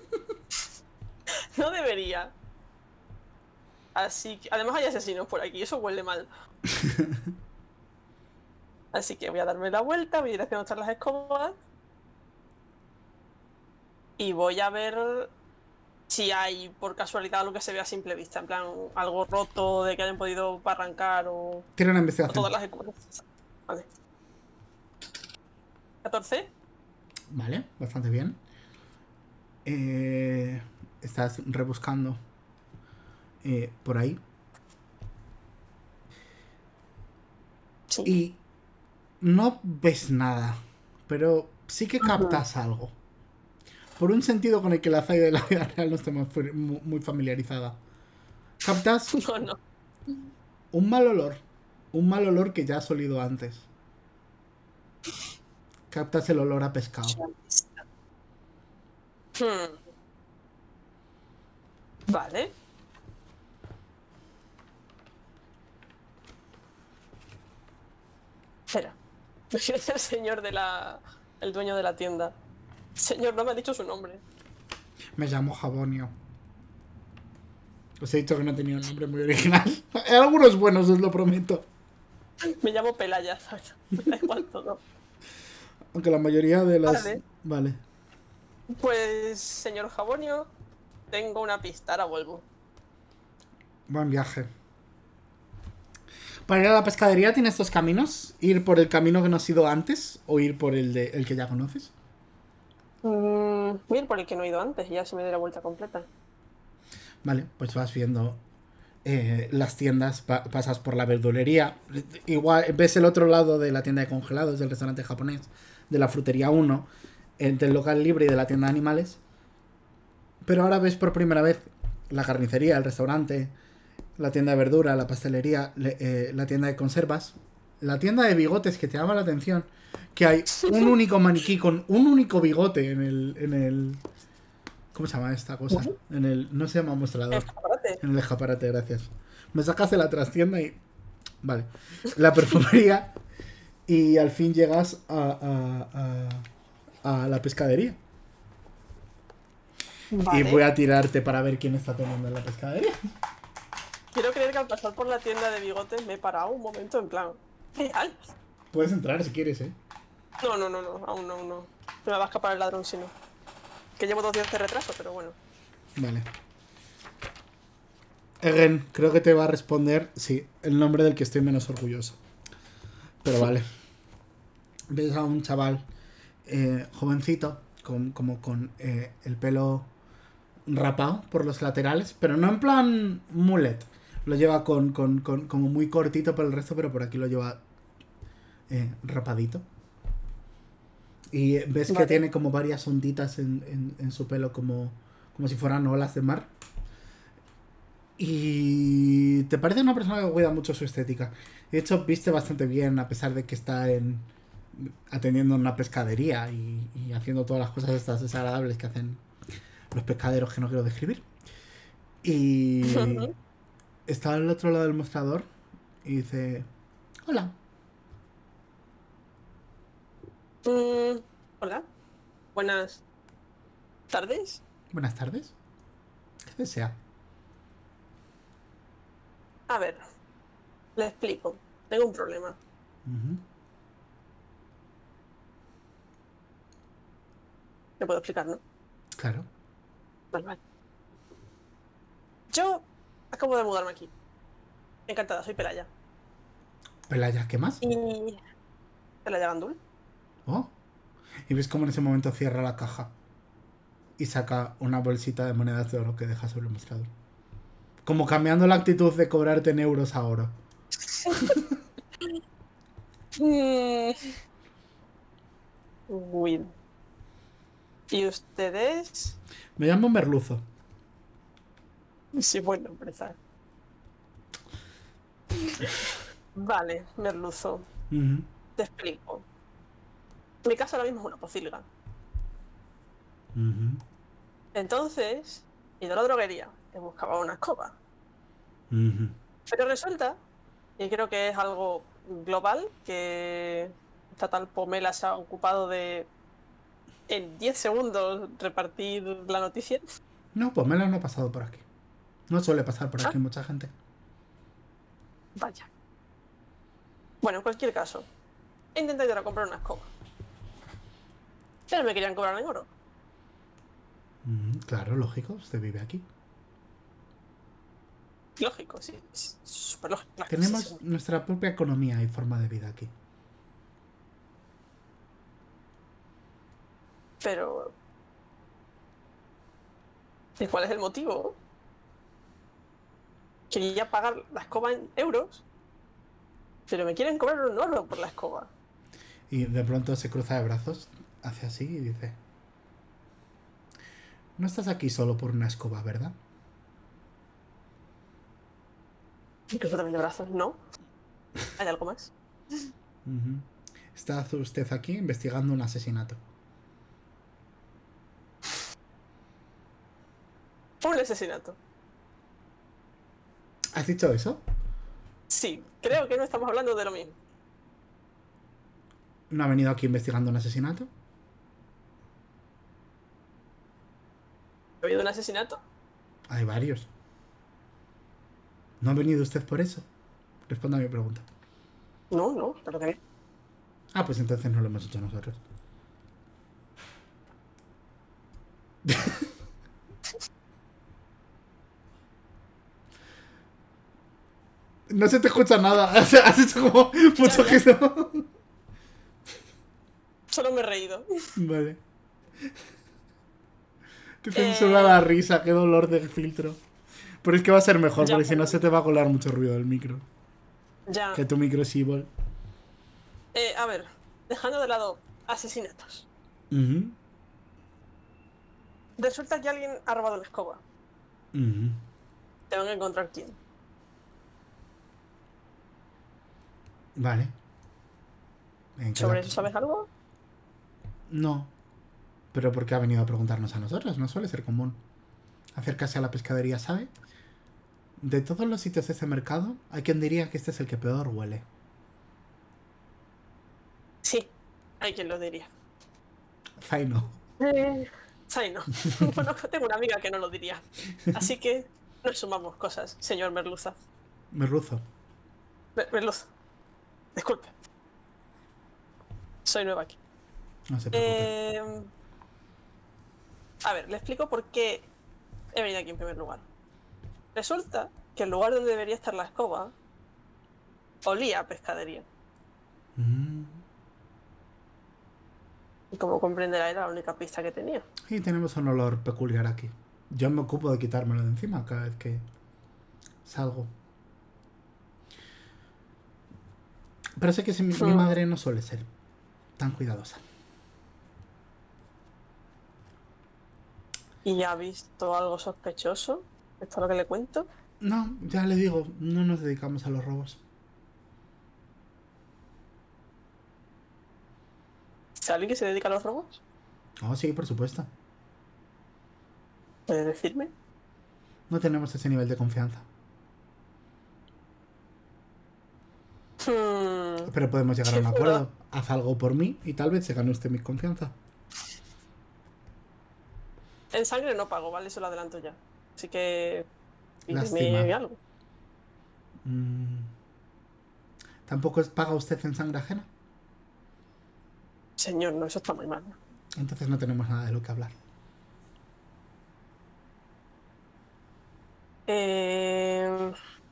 No debería. Así que, además hay asesinos por aquí, eso huele mal. Así que voy a darme la vuelta, voy a ir haciendo estar las escobas. Y voy a ver si hay por casualidad algo que se vea a simple vista. En plan, algo roto de que hayan podido arrancar o, Tiene una o investigación. todas las escobas. Vale. catorce. Vale, bastante bien. Eh, estás rebuscando eh, por ahí. Sí. Y no ves nada, pero sí que captas algo. Por un sentido con el que la Zai de la vida real no está muy, muy familiarizada. Captas No, no. un mal olor. Un mal olor que ya has olido antes. Captas el olor a pescado. Hmm. Vale. Espera. Es el señor de la... El dueño de la tienda. Señor, no me ha dicho su nombre. Me llamo Jabonio. Os he dicho que no tenía un nombre muy original. Hay algunos buenos, os lo prometo. Me llamo Pelaya, ¿sabes? Me da igual todo. Aunque la mayoría de las... Vale. Vale. Pues, señor Jabonio, tengo una pista, ahora vuelvo. Buen viaje. Para ir a la pescadería tienes dos caminos. Ir por el camino que no has ido antes o ir por el, de, el que ya conoces. Mm, voy a ir por el que no he ido antes, ya se me dio la vuelta completa. Vale, pues vas viendo eh, las tiendas, pa pasas por la verdulería. Igual ves el otro lado de la tienda de congelados del restaurante japonés, de la frutería uno. entre el local libre y de la tienda de animales. Pero ahora ves por primera vez la carnicería, el restaurante, la tienda de verdura, la pastelería, le, eh, la tienda de conservas, la tienda de bigotes, que te llama la atención. Que hay un único maniquí con un único bigote en el... En el ¿cómo se llama esta cosa? En el... No se llama mostrador. Escaparate. En el escaparate, gracias. Me sacas de la trastienda y... Vale. La perfumería. Y al fin llegas a, a, a, a la pescadería. Vale. Y voy a tirarte para ver quién está tomando en la pescadería. Quiero creer que al pasar por la tienda de bigotes me he parado un momento en plan... ¿Real? Puedes entrar si quieres, ¿eh? No, no, no, no, aún no, aún no. Me va a escapar el ladrón si no. Que llevo dos días de retraso, pero bueno. Vale. Egen, creo que te va a responder, sí, el nombre del que estoy menos orgulloso. Pero vale. Ves a un chaval eh, jovencito, con, como con eh, el pelo rapado por los laterales, pero no en plan mullet. Lo lleva con, con, con como muy cortito por el resto, pero por aquí lo lleva eh, rapadito. Y ves Vale. que tiene como varias onditas en, en, en su pelo, como, como si fueran olas de mar. Y te parece una persona que cuida mucho su estética. De hecho, viste bastante bien, a pesar de que está en atendiendo una pescadería y, y haciendo todas las cosas estas desagradables que hacen los pescaderos que no quiero describir. Y está al otro lado del mostrador y dice: hola. Mm, hola. Buenas tardes. Buenas tardes. ¿Qué desea? A ver, le explico. Tengo un problema. Uh-huh. ¿Le puedo explicar, no? Claro. Vale, vale. Yo acabo de mudarme aquí. Encantada, soy Pelaya. Pelaya, ¿qué más? Y... Pelaya Gandul. Oh. Y ves cómo en ese momento cierra la caja y saca una bolsita de monedas de oro que deja sobre el mostrador. Como cambiando la actitud de cobrarte en euros a oro. mm. Uy. ¿Y ustedes? Me llamo Merluzo. Sí, buen nombre, ¿sabes? Vale, Merluzo. Uh-huh. Te explico. Mi casa ahora mismo es una pocilga. Uh-huh. Entonces, he ido a la droguería y buscaba una escoba. Uh-huh. Pero resulta, y creo que es algo global, que esta tal Pomela se ha ocupado de en diez segundos repartir la noticia. No, pues Mela no ha pasado por aquí. No suele pasar por aquí ¿Ah? mucha gente. Vaya. Bueno, en cualquier caso, he intentado ir a comprar una escoba. Pero me querían cobrar en oro. Uh-huh. Claro, lógico, usted vive aquí. Lógico, sí. Súper lógico. Claro, Tenemos sí, sí. nuestra propia economía y forma de vida aquí. Pero... ¿y cuál es el motivo? Quería pagar la escoba en euros, pero me quieren cobrar un oro por la escoba. Y de pronto se cruza de brazos, hace así y dice: no estás aquí solo por una escoba, ¿verdad? Incluso también de brazos, ¿no? ¿Hay algo más? Uh-huh. Está usted aquí investigando un asesinato. Un asesinato. ¿Has dicho eso? Sí, creo que no estamos hablando de lo mismo. ¿No ha venido aquí investigando un asesinato? ¿Ha habido un asesinato? Hay varios. ¿No ha venido usted por eso? Responda a mi pregunta. No, no, pero que no. Ah, pues entonces no lo hemos hecho nosotros. No se te escucha nada. Has hecho como mucho gesto. Solo me he reído. Vale. Te censura eh... la risa, qué dolor de filtro. Pero es que va a ser mejor, ya, porque si no se te va a colar mucho ruido del micro. Ya. Que tu micro es evil. Eh, a ver, dejando de lado asesinatos. Uh-huh. Resulta que alguien ha robado la escoba. Uh-huh. Tengo que encontrar quién. Vale. ¿Sobre la... eso sabes algo? No. Pero ¿por qué ha venido a preguntarnos a nosotros? No suele ser común. Acercarse a la pescadería, ¿sabe? De todos los sitios de ese mercado, hay quien diría que este es el que peor huele. Sí, hay quien lo diría. Zaino. Eh, Zaino. Bueno, tengo una amiga que no lo diría. Así que no sumamos cosas, señor Merluza. Merluzo. Mer Merluza. Disculpe. Soy nueva aquí. No se preocupe. Eh... A ver, le explico por qué he venido aquí en primer lugar. Resulta que el lugar donde debería estar la escoba olía a pescadería. Mm. Y como comprenderá, era la única pista que tenía. Y tenemos un olor peculiar aquí. Yo me ocupo de quitármelo de encima cada vez que salgo. Pero sé que si mi, mi madre no suele ser tan cuidadosa. ¿Y ya ha visto algo sospechoso? ¿Esto es lo que le cuento? No, ya le digo, no nos dedicamos a los robos. ¿Es alguien que se dedica a los robos? Oh, sí, por supuesto. ¿Puede decirme? No tenemos ese nivel de confianza. Hmm, Pero podemos llegar a un sí, acuerdo. ¿verdad? Haz algo por mí y tal vez se gane usted mi confianza. En sangre no pago, ¿vale? Eso lo adelanto ya. Así que... Lástima. Pídeme algo. Mm. ¿Tampoco es- paga usted en sangre ajena? Señor, no, eso está muy mal. Entonces no tenemos nada de lo que hablar. Eh...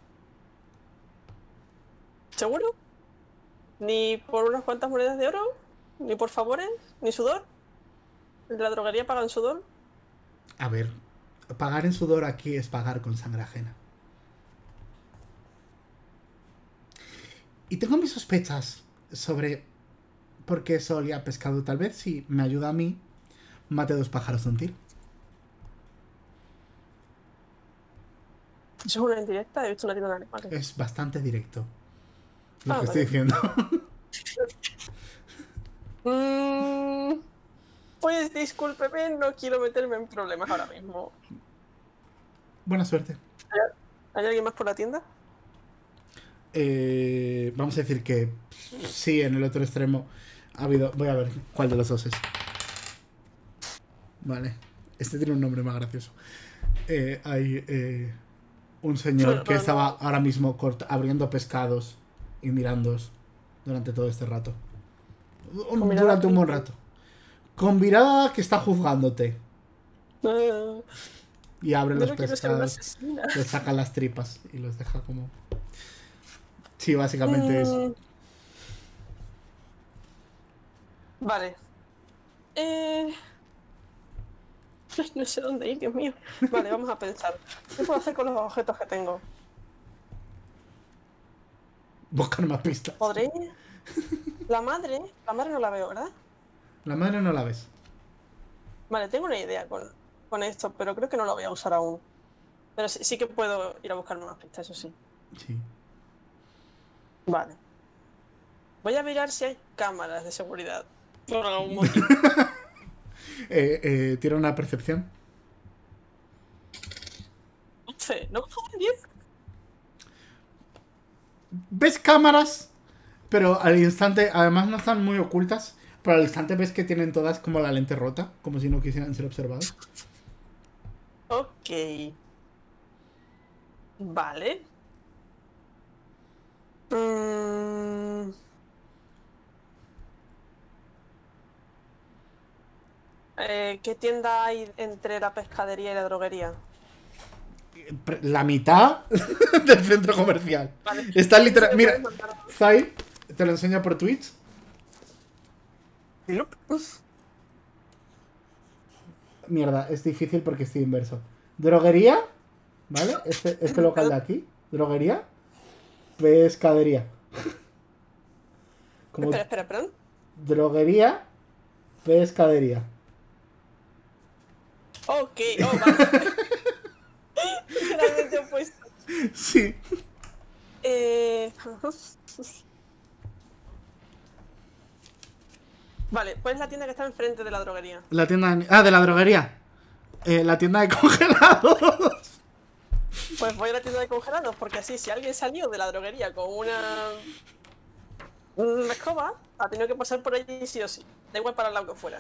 ¿Seguro? ¿Ni por unas cuantas monedas de oro? ¿Ni por favores? ¿Ni sudor? ¿De la droguería pagan sudor? A ver, pagar en sudor aquí es pagar con sangre ajena. Y tengo mis sospechas sobre por qué eso olía a pescado. Tal vez si me ayuda a mí, mate dos pájaros de un tiro. ¿Eso es una indirecta? He visto una tienda de animales. Es bastante directo lo Ah, que vale. estoy diciendo. Mm, pues discúlpeme, no quiero meterme en problemas ahora mismo. Buena suerte. ¿Hay alguien más por la tienda? Eh, vamos a decir que sí, en el otro extremo ha habido... Voy a ver cuál de los dos es. Vale. Este tiene un nombre más gracioso. Eh, hay eh, un señor Pero- que pero estaba no. ahora mismo corta- abriendo pescados y mirándoos durante todo este rato. Un- Con mirada durante un buen triste. rato. Con mirada que está juzgándote. Ah, Y abre yo los no quiero ser una pescados, asesina. le saca las tripas y los deja como... Sí, básicamente es... Mm, Vale. Eh... Ay, no sé dónde ir, Dios mío. Vale, vamos a pensar. ¿Qué puedo hacer con los objetos que tengo? Buscar más pistas. ¿Podré? La madre, la madre no la veo, ¿verdad? La madre no la ves. Vale, tengo una idea con, con esto, pero creo que no lo voy a usar aún. Pero sí, sí que puedo ir a buscar más pistas, eso sí. Sí. Vale. Voy a mirar si hay cámaras de seguridad. Por algún motivo. Eh, eh, tira una percepción. once, ¿no? diez. Ves cámaras, pero al instante, además no están muy ocultas, pero al instante ves que tienen todas como la lente rota, como si no quisieran ser observadas. Ok. Vale. Mm. Eh, ¿qué tienda hay entre la pescadería y la droguería? Pre- La mitad del centro comercial. Vale. Está literal. ¿Me Mira, puedes mandar? está ahí. Te lo enseño por Twitch. Lup. Mierda, es difícil porque estoy inverso. Droguería, ¿vale? Este, este local de aquí. Droguería. Pescadería. Como Espera, espera, perdón. droguería, pescadería. Ok, oh, vale. Literalmente opuesto. Sí. Eh... Vale, pues la tienda que está enfrente de la droguería. La tienda de... Ah, de la droguería. Eh, la tienda de congelados. Pues voy a la tienda de congelados, porque así, si alguien salió de la droguería con una... una escoba, ha tenido que pasar por allí sí o sí. Da igual para el lado que fuera.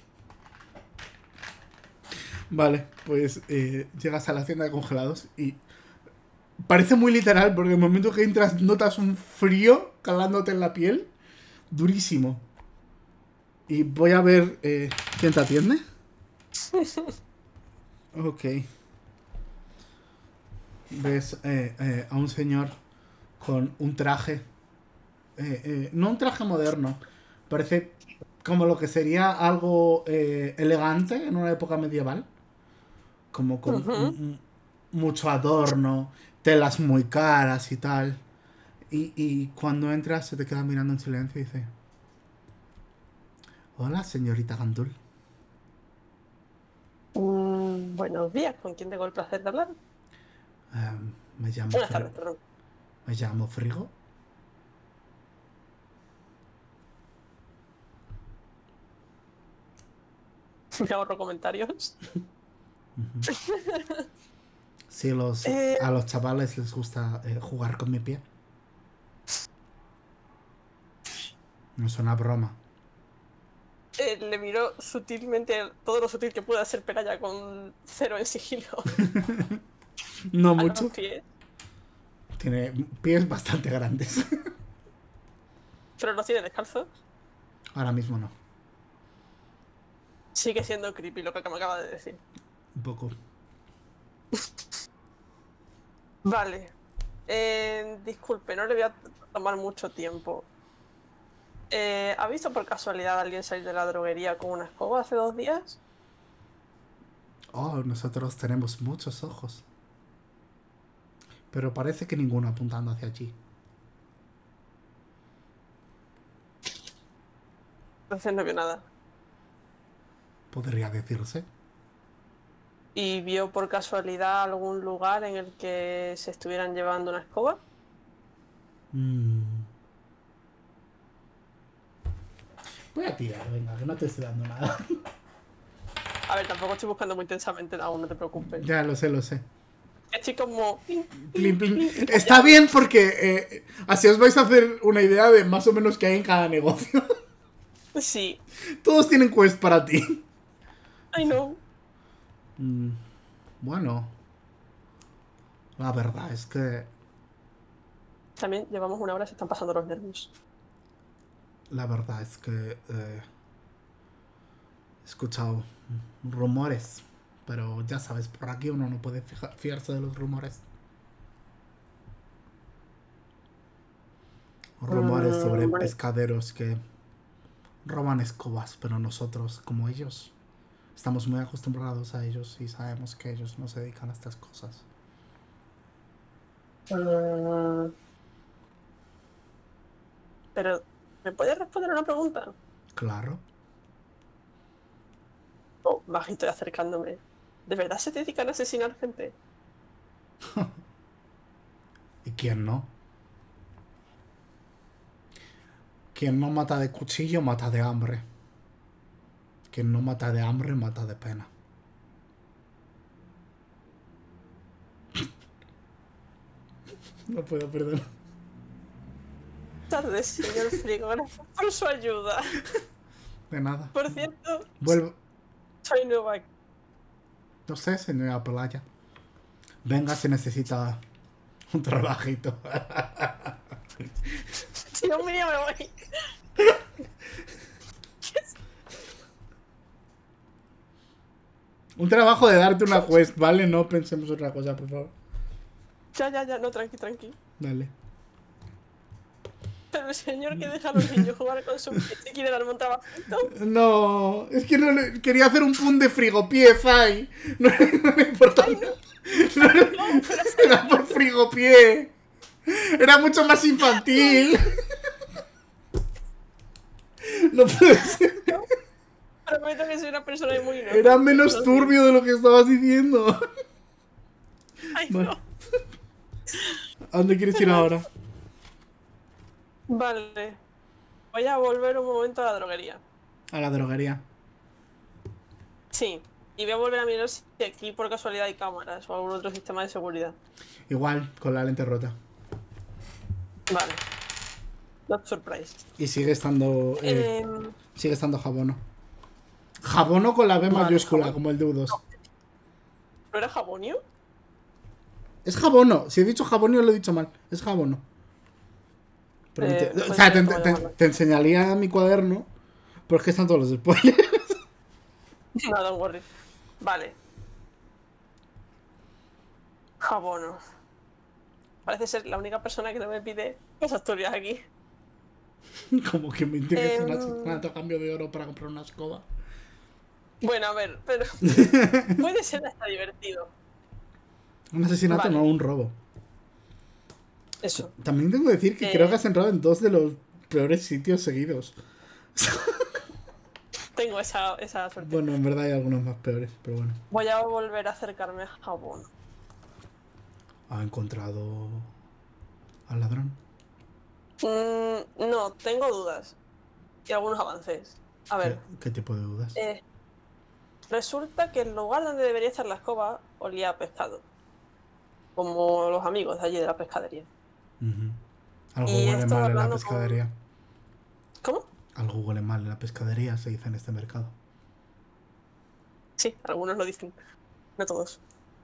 Vale, pues eh, llegas a la tienda de congelados y... Parece muy literal, porque en el momento que entras notas un frío calándote en la piel. Durísimo. Y voy a ver... Eh, ¿quién te atiende? Ok. Ves eh, eh, a un señor con un traje. Eh, eh, no un traje moderno. Parece como lo que sería algo eh, elegante en una época medieval. Como con Uh-huh. un, un, mucho adorno, telas muy caras y tal. Y, y cuando entras se te queda mirando en silencio y dice... Hola, señorita Gandul. Mm, buenos días, ¿con quién tengo el placer de hablar? Um, me llamo Buenas Frigo. tardes, perdón. Me llamo Frigo. Me ahorro comentarios. Uh-huh. Sí, los, eh... a los chavales les gusta eh, jugar con mi pie. No es una broma. Eh, le miró sutilmente todo lo sutil que puede hacer Peraya con cero en sigilo. No A mucho. los pies. Tiene pies bastante grandes. Pero los tiene descalzos. Ahora mismo no. Sigue siendo creepy lo que me acaba de decir. Un poco. Vale. Eh, disculpe, no le voy a tomar mucho tiempo. Eh, ¿Ha visto por casualidad a alguien salir de la droguería con una escoba hace dos días? Oh, nosotros tenemos muchos ojos. Pero parece que ninguno apuntando hacia allí. Entonces no vio nada. Podría decirse. ¿Y vio por casualidad algún lugar en el que se estuvieran llevando una escoba? Mm. Voy a tirar, venga, que no te estoy dando nada. A ver, tampoco estoy buscando muy intensamente aún, no te preocupes. Ya, lo sé, lo sé. Estoy como... Plin, plin. Está bien porque eh, así os vais a hacer una idea de más o menos qué hay en cada negocio. Sí. Todos tienen quest para ti. I know. Mm, bueno. La verdad es que... También llevamos una hora y se están pasando los nervios. La verdad es que... Eh, he escuchado rumores. Pero ya sabes, por aquí uno no puede fija, fiarse de los rumores. Rumores Mm, sobre vale. pescaderos que roban escobas, pero nosotros, como ellos, estamos muy acostumbrados a ellos y sabemos que ellos no se dedican a estas cosas. Uh, pero, ¿me puedes responder una pregunta? Claro. Oh, bajito y acercándome. ¿De verdad se dedican a asesinar gente? ¿Y quién no? Quien no mata de cuchillo, mata de hambre. Quien no mata de hambre, mata de pena. No puedo, perdón. Buenas tardes, señor Frigo. Gracias por su ayuda. De nada. Por cierto, Vuelvo. soy nueva aquí. No sé, señora Pelaya. Venga si necesita un trabajito. Dios mío, me voy. Un trabajo de darte una quest, ¿vale? No pensemos otra cosa, por favor. Ya, ya, ya, no, tranqui, tranqui. Dale. Pero el señor que deja a los niños jugar con su pie quiere darme un trabajito. No, es que no le... quería hacer un pun de frigopié, Fai. No, no me importa. Ay, no. No, no, No, pero era por frigopié. Era mucho más infantil. No puede ser. Prometo que soy una persona muy inocente. Era menos turbio de lo que estabas diciendo. Ay, Vale. no. ¿A dónde quieres ir ahora? Vale. Voy a volver un momento a la droguería. A la droguería. Sí. Y voy a volver a mirar si aquí por casualidad hay cámaras o algún otro sistema de seguridad. Igual, con la lente rota. Vale. Not surprised. Y sigue estando. Eh, Eh, sigue estando Jabono. Jabono con la B Vale, mayúscula, Jabón. como el de U dos. ¿No era Jabonio? Es Jabono. Si he dicho Jabonio, lo he dicho mal. Es Jabono. Pero Eh, te- o pues sea, te, no sé cómo te- llamarlo. te enseñaría mi cuaderno. Pero es que están todos los spoilers. No, don't worry. Vale. Jabono. Parece ser la única persona que no me pide cosas turbias aquí. Como que me interesa un Em. asesinato a cambio de oro para comprar una escoba. Bueno, a ver, pero puede ser hasta divertido. Un asesinato, Vale. no un robo. Eso. También tengo que decir que Eh. creo que has entrado en dos de los peores sitios seguidos. Tengo esa, esa suerte. Bueno, en verdad hay algunos más peores, pero bueno. Voy a volver a acercarme a Jabono. ¿Ha encontrado al ladrón? Mm, no, tengo dudas. Y algunos avances. A ver, ¿Qué, qué tipo de dudas? eh, resulta que el lugar donde debería estar la escoba olía a pescado. Como los amigos de allí de la pescadería. Ujú. Algo y huele esto mal en la hablando con- pescadería. ¿Cómo? Algo huele mal en la pescadería, se dice en este mercado. Sí, algunos lo dicen. No todos.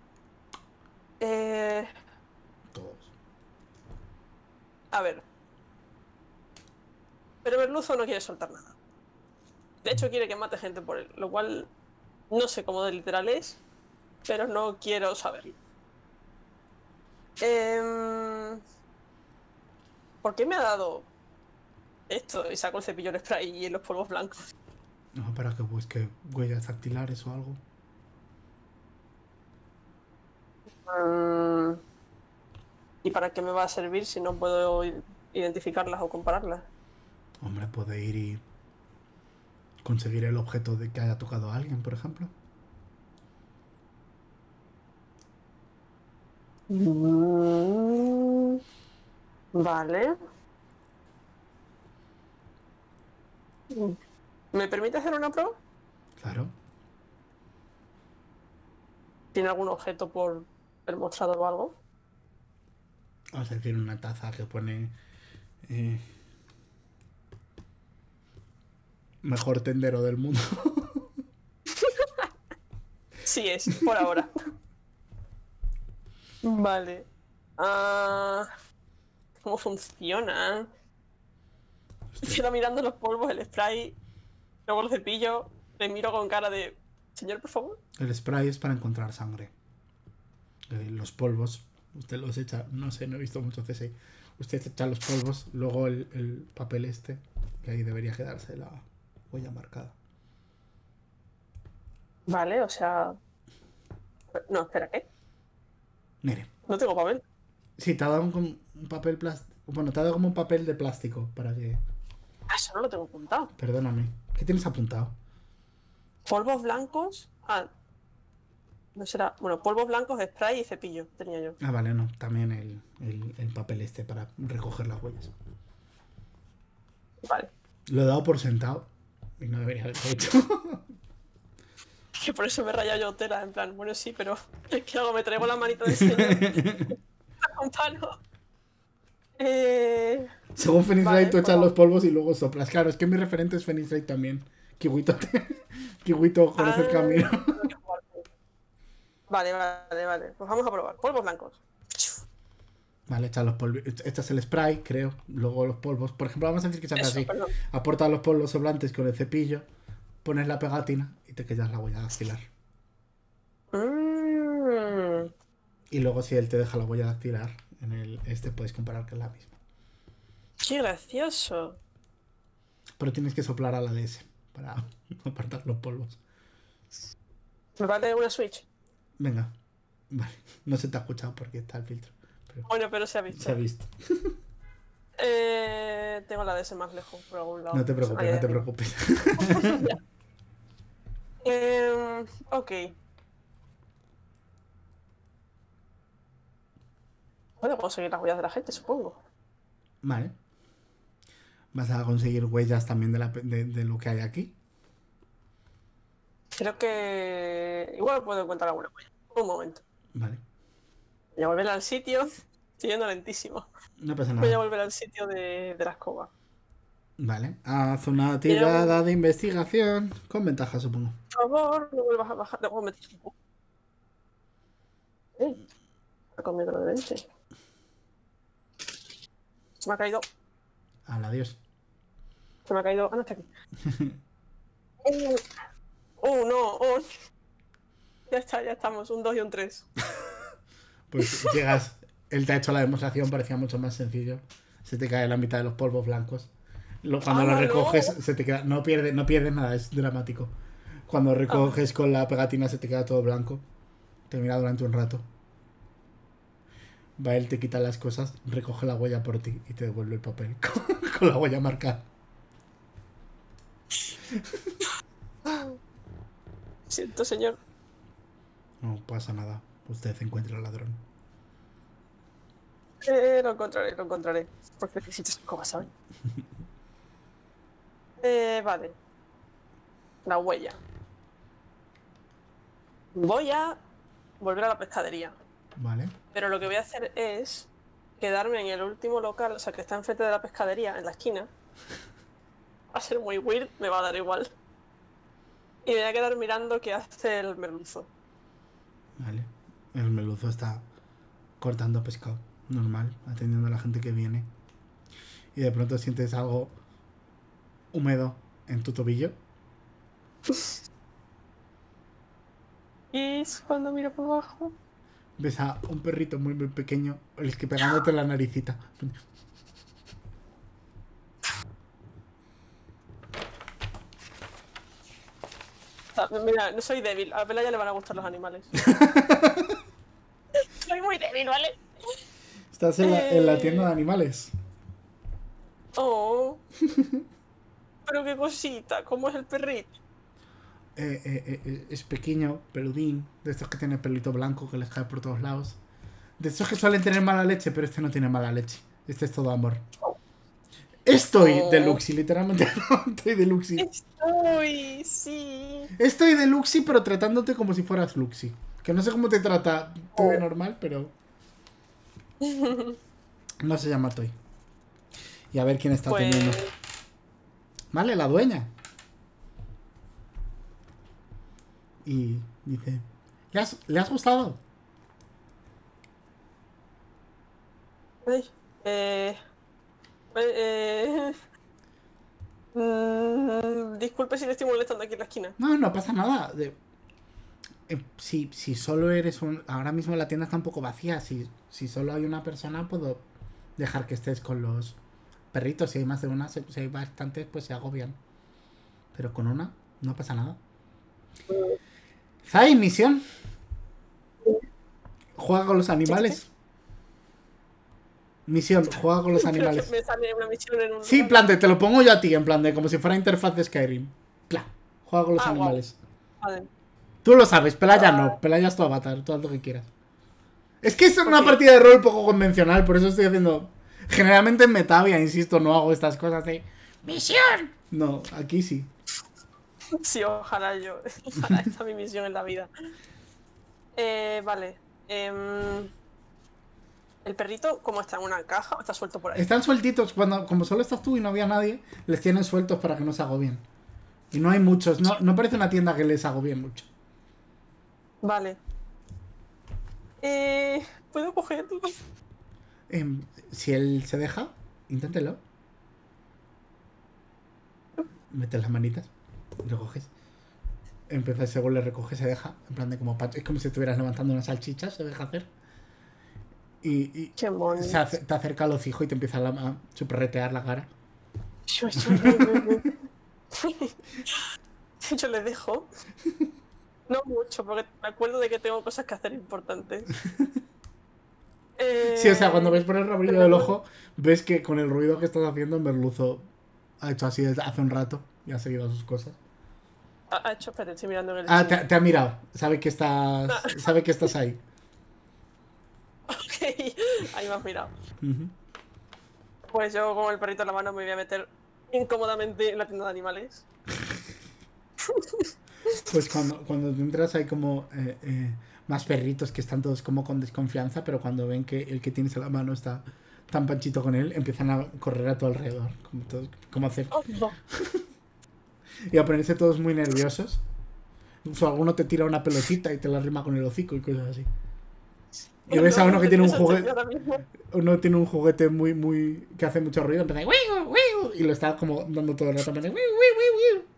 Eh, Todos. a ver. Pero Merluzo no quiere soltar nada. De hecho, quiere que mate gente por él. Lo cual no sé cómo de literal es. Pero no quiero saberlo. Em, ¿Por qué me ha dado esto? Y saco el cepillo de spray y los polvos blancos. No, para que busque huellas dactilares o algo. Mm, ¿Y para qué me va a servir si no puedo i- identificarlas o compararlas? Hombre, puede ir y conseguir el objeto de que haya tocado a alguien, por ejemplo. Mm, Vale. ¿Me permite hacer una prueba? Claro. ¿Tiene algún objeto por el mostrador o algo? Vamos a decir una taza que pone... eh, mejor tendero del mundo. Sí es, por ahora. Vale. Ah, ¿cómo funciona? Quedo mirando los polvos, el spray, luego el cepillo, le miro con cara de... Señor, por favor. El spray es para encontrar sangre. Eh, los polvos, usted los echa, no sé, no he visto mucho C S I. Usted echa los polvos, luego el, el papel este, y ahí debería quedarse la huella marcada. Vale, o sea... No, espera, ¿qué? Mire, No tengo papel. sí, te ha dado un, un papel plástico. Bueno, te ha dado como un papel de plástico para que. Ah, eso no lo tengo apuntado. Perdóname. ¿Qué tienes apuntado? Polvos blancos... Ah, no será... Bueno, polvos blancos, spray y cepillo tenía yo. Ah, vale, no. También el, el, el papel este para recoger las huellas. Vale. Lo he dado por sentado. Y no debería haberlo hecho. Que por eso me he rayado yo tela, en plan, bueno, sí, pero ¿qué hago? Me traigo la manita del señor. Con palo. Eh... Según Phoenix Vale, Wright, tú echas bueno. los polvos y luego soplas. Claro, es que mi referente es Phoenix Wright también. Kiwito, te... Kiwito conoce el Ah, camino. tengo que jugar. Vale, vale, vale. Pues vamos a probar. Polvos blancos. Vale, echas los polvos. Echas el spray, creo. Luego los polvos. Por ejemplo, vamos a decir que se hace Eso, así. perdón. Aportas los polvos sobrantes con el cepillo. Pones la pegatina y te quedas la huella dactilar. Mm, Y luego si él te deja la huella dactilar, en el este puedes comparar que es la misma. qué gracioso. Pero tienes que soplar a la D S para apartar los polvos. Me vale una Switch. Venga. Vale. No se te ha escuchado porque está el filtro. Pero Bueno, pero se ha visto. se ha visto. Eh, tengo la D S más lejos, por algún lado. No te preocupes, Ahí no te arriba. preocupes. Eh, ok. Puedo conseguir las huellas de la gente, supongo. Vale. Vas a conseguir huellas también de, la, de, de lo que hay aquí. Creo que igual puedo encontrar alguna huella. Un momento. Vale. Voy a volver al sitio. Estoy yendo lentísimo. No pasa Voy a nada. volver al sitio de, de la escoba. Vale. Haz una Quiero- tirada de investigación. Con ventaja, supongo. Por favor, no vuelvas a bajar. Luego meter un poco. Eh, está conmigo de veinte. Se me ha caído. Al adiós. Se me ha caído. Ah, no está aquí. Uh, oh, no. Oh. Ya está, ya estamos. Un dos y un tres. Pues llegas. Él te ha hecho la demostración, parecía mucho más sencillo. Se te cae la mitad de los polvos blancos. Lo- cuando lo ¡Hala, recoges, no! se te queda. No pierdes no pierdes nada, es dramático. Cuando recoges con la pegatina, se te queda todo blanco. Te mira durante un rato. Va él, te quita las cosas, recoge la huella por ti y te devuelve el papel con, con la huella marcada. Siento, señor. No pasa nada. Usted encuentra al ladrón. Eh, lo encontraré, lo encontraré. Porque necesito esa escoba, ¿sabes? eh, vale. La huella. Voy a volver a la pescadería. Vale. Pero lo que voy a hacer es quedarme en el último local, o sea, que está enfrente de la pescadería, en la esquina. Va a ser muy weird, me va a dar igual. Y me voy a quedar mirando qué hace el merluzo. Vale. El meluzo está cortando pescado. Normal, atendiendo a la gente que viene. Y de pronto sientes algo húmedo en tu tobillo. Y cuando miro por abajo... Ves a un perrito muy muy pequeño, el que pegándote en la naricita. Ah, mira, no soy débil, a Bella ya le van a gustar los animales. Soy muy débil, ¿vale? Estás en la, en la Eh. tienda de animales. Oh. Pero qué cosita, ¿cómo es el perrito? Eh, eh, eh, eh, es pequeño, peludín, de estos que tienen pelito blanco que les cae por todos lados. De estos que suelen tener mala leche, pero este no tiene mala leche. Este es todo amor. Estoy Oh. de Luxi, literalmente. Estoy de Luxi. Estoy, sí. Estoy de Luxi, pero tratándote como si fueras Luxi. Que no sé cómo te trata tú de normal, pero... No se llama Toy. Y a ver quién está Pues... atendiendo. Vale, la dueña. Y dice... ¿Le has, ¿le has gustado? Ay, eh... Eh... mm, disculpe si le estoy molestando aquí en la esquina. No, no pasa nada. De- eh, si, si solo eres un... Ahora mismo la tienda está un poco vacía. Si, si solo hay una persona, puedo dejar que estés con los perritos. Si hay más de una, si si hay bastantes, pues se agobian. Pero con una, no pasa nada. Zai, misión. Juega con los animales. Misión, juega con los Creo que animales. me sale una misión en un... Sí, en plan de, te lo pongo yo a ti, en plan de, como si fuera interfaz de Skyrim. Pla, juega con los Ah, guau. animales. Vale. Tú lo sabes, Pelaya Ah. no. Pelaya es tu avatar, tú haz lo que quieras. Es que es una Ok. partida de rol poco convencional, por eso estoy haciendo... Generalmente en Metavia, insisto, no hago estas cosas de... ¡Misión! No, aquí sí. Sí, ojalá yo. Ojalá esta mi misión en la vida. Eh, vale. Em, ¿El perrito cómo está? ¿En una caja o está suelto por ahí? Están sueltitos, cuando como solo estás tú y no había nadie, les tienen sueltos para que no se agobien. Y no hay muchos, no, no parece una tienda que les agobie mucho. Vale. Eh, ¿Puedo cogerlo? Em, si él se deja, inténtelo. Metes las manitas, lo coges. Empieza, según le recoges, se deja. En plan de como pat- es como si estuvieras levantando una salchicha, se deja hacer. Y, y Qué mono. se ace- te acerca al hocico y te empieza a, la- a chuperretear la cara. Yo, yo, yo, yo- yo le dejo. No mucho, porque me acuerdo de que tengo cosas que hacer importantes. Eh, Sí, o sea, cuando ves por el rabillo del ojo, ves que con el ruido que estás haciendo, Merluzo ha hecho así desde hace un rato y ha seguido sus cosas. Ha ha hecho, espérate, estoy mirando en el Ah, chat. te, te ha mirado. Sabe que estás. Ah, Sabe que estás ahí. ok, ahí me has mirado. Ujú. Pues yo con el perrito en la mano me voy a meter incómodamente en la tienda de animales. Pues cuando, cuando te entras hay como eh, eh, más perritos que están todos como con desconfianza, pero cuando ven que el que tienes en la mano está tan panchito con él, empiezan a correr a tu alrededor. Como, todos, como hacer. Oh, no. Y a ponerse todos muy nerviosos. O alguno te tira una pelotita y te la rima con el hocico y cosas así. Y ves a uno que tiene un juguete. Uno tiene un juguete muy, muy. Que hace mucho ruido. Empieza "Wiu, wiu", y lo está como dando todo el rato. Empieza, "Wiu, wiu, wiu, wiu".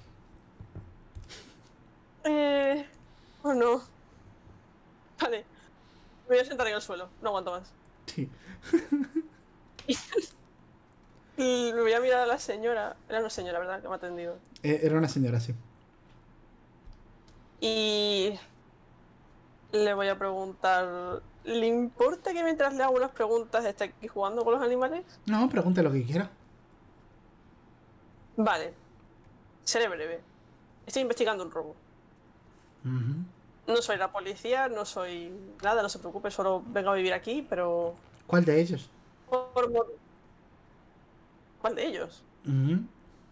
Eh. Oh no. Vale. Me voy a sentar en el suelo. No aguanto más. Sí. Y me voy a mirar a la señora. Era una señora, ¿verdad? Que me ha atendido. Eh, era una señora, sí. Y. Le voy a preguntar. ¿Le importa que mientras le hago unas preguntas esté aquí jugando con los animales? No, pregunte lo que quiera. Vale. Seré breve. Estoy investigando un robo. Ujú. No soy la policía, no soy nada, no se preocupe, solo vengo a vivir aquí, pero... ¿Cuál de ellos? por mo- ¿Cuál de ellos? Ujú.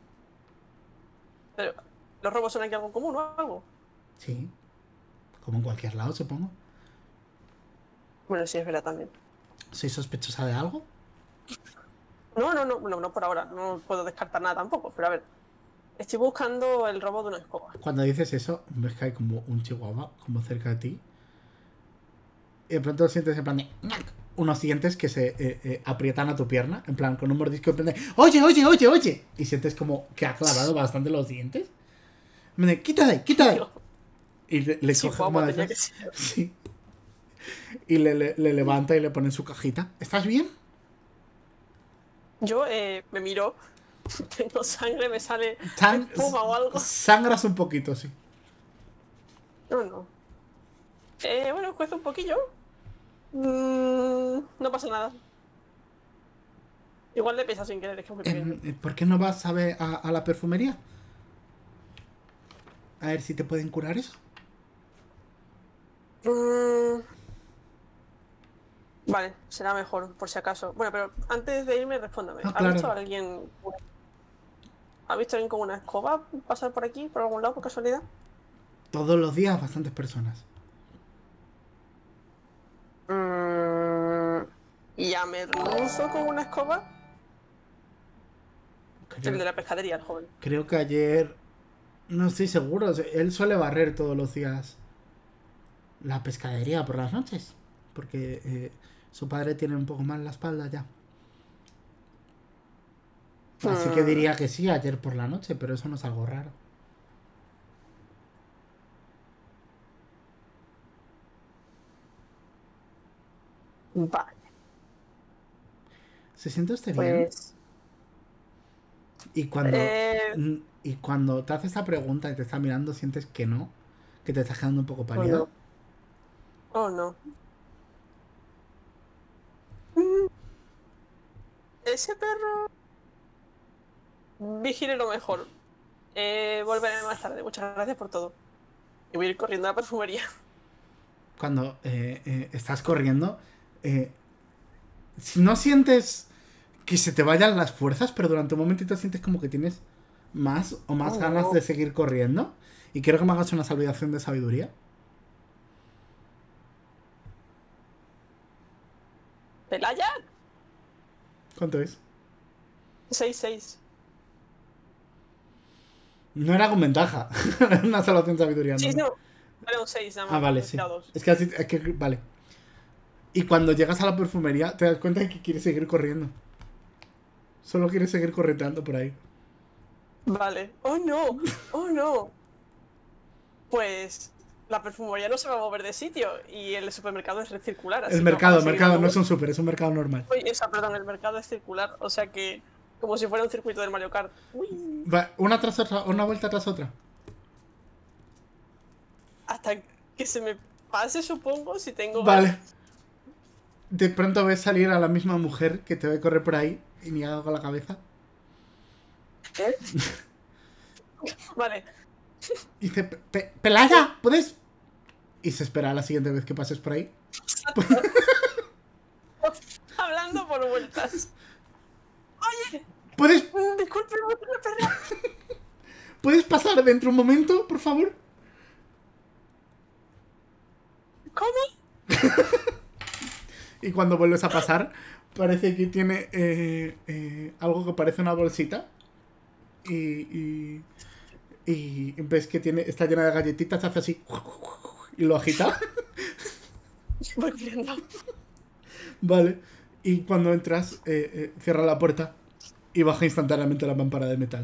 Pero, ¿los robos son aquí algo común o algo? Sí. Como en cualquier lado, supongo. Bueno, sí, es verdad también. ¿Soy sospechosa de algo? No, no, no, no, no por ahora, no puedo descartar nada tampoco, pero a ver. Estoy buscando el robo de una escoba. Cuando dices eso, ves que hay como un chihuahua como cerca de ti. Y de pronto sientes en plan de... "Ñac", unos dientes que se eh, eh, aprietan a tu pierna. En plan, con un mordisco en plan de... ¡Oye, oye, oye, oye! Y sientes como que ha clavado bastante los dientes. En plan de, "Quita de ahí, quita de ahí". Y le, le Sí, coge como guapo, de tenía que esas- ser. Sí. Y le, le- le levanta y le pone en su cajita. ¿Estás bien? Yo eh, me miro, tengo sangre, me sale Sang- espuma o algo. Sangras un poquito, sí. No, no. Eh, bueno, cuesta un poquillo. Mm, no pasa nada. Igual le pesa sin querer, es que es muy pequeño. Em, ¿Por qué no vas a, ver a, a la perfumería? A ver si te pueden curar eso. Mm, vale, será mejor, por si acaso. Bueno, pero antes de irme, respóndame. Ah, ¿Ha claro. visto a alguien... ¿Ha visto a alguien con una escoba pasar por aquí, por algún lado, por casualidad? Todos los días bastantes personas. Mm, ¿y a Merluzo con una escoba? El de Creo, la pescadería, el joven. creo que ayer... No estoy seguro. Él suele barrer todos los días la pescadería por las noches. Porque eh, su padre tiene un poco mal la espalda ya. Así que Mm, diría que sí, ayer por la noche, pero eso no es algo raro. vale, ¿Se siente usted bien? pues... Y cuando... Eh, mm, Y cuando te hace esta pregunta y te está mirando, sientes que no. Que te estás quedando un poco oh pálida. no. Oh no. Mm, ese perro... Vigile lo mejor. Eh, volveré más tarde. Muchas gracias por todo. Y voy a ir corriendo a la perfumería. Cuando eh, eh, estás corriendo, eh, si no sientes que se te vayan las fuerzas, pero durante un momentito sientes como que tienes más o más Oh, ganas no. de seguir corriendo. Y quiero que me hagas una salvación de sabiduría. ¿Pelaya? ¿Cuánto es? seis seis. No era con ventaja. Era una salvación de sabiduría, Sí, ¿no? no. Era un seis, nada más. Ah, vale, he sí. tirado dos. Es que así, es que, vale. Y cuando llegas a la perfumería, te das cuenta de que quieres seguir corriendo. Solo quieres seguir correteando por ahí. Vale. Oh no. Oh no. Pues la perfumería no se va a mover de sitio y el supermercado es circular. Así El que mercado, vamos el a seguir mercado, dando no es un súper, es un mercado normal. vueltas. Uy, esa, perdón, el mercado es circular. O sea que, como si fuera un circuito del Mario Kart. Uy, Va, una tras otra, una vuelta tras otra. hasta que se me pase, supongo, si tengo. Vale. De pronto ves salir a la misma mujer que te ve correr por ahí y niega con la cabeza. ¿Eh? Vale. Y dice, "Pe- Pelaya, ¿puedes...?" Y se espera a la siguiente vez que pases por ahí. Hablando por vueltas. Oye, ¿Puedes, mm, disculpe, no tengo perra. ¿Puedes pasar dentro un momento, por favor? ¿Cómo? Y cuando vuelves a pasar, parece que tiene eh, eh, algo que parece una bolsita. Y, y, y ves que tiene, está llena de galletitas, hace así. Y lo agita. Voy corriendo. Vale. Y cuando entras, eh, eh, cierra la puerta y baja instantáneamente la lámpara de metal.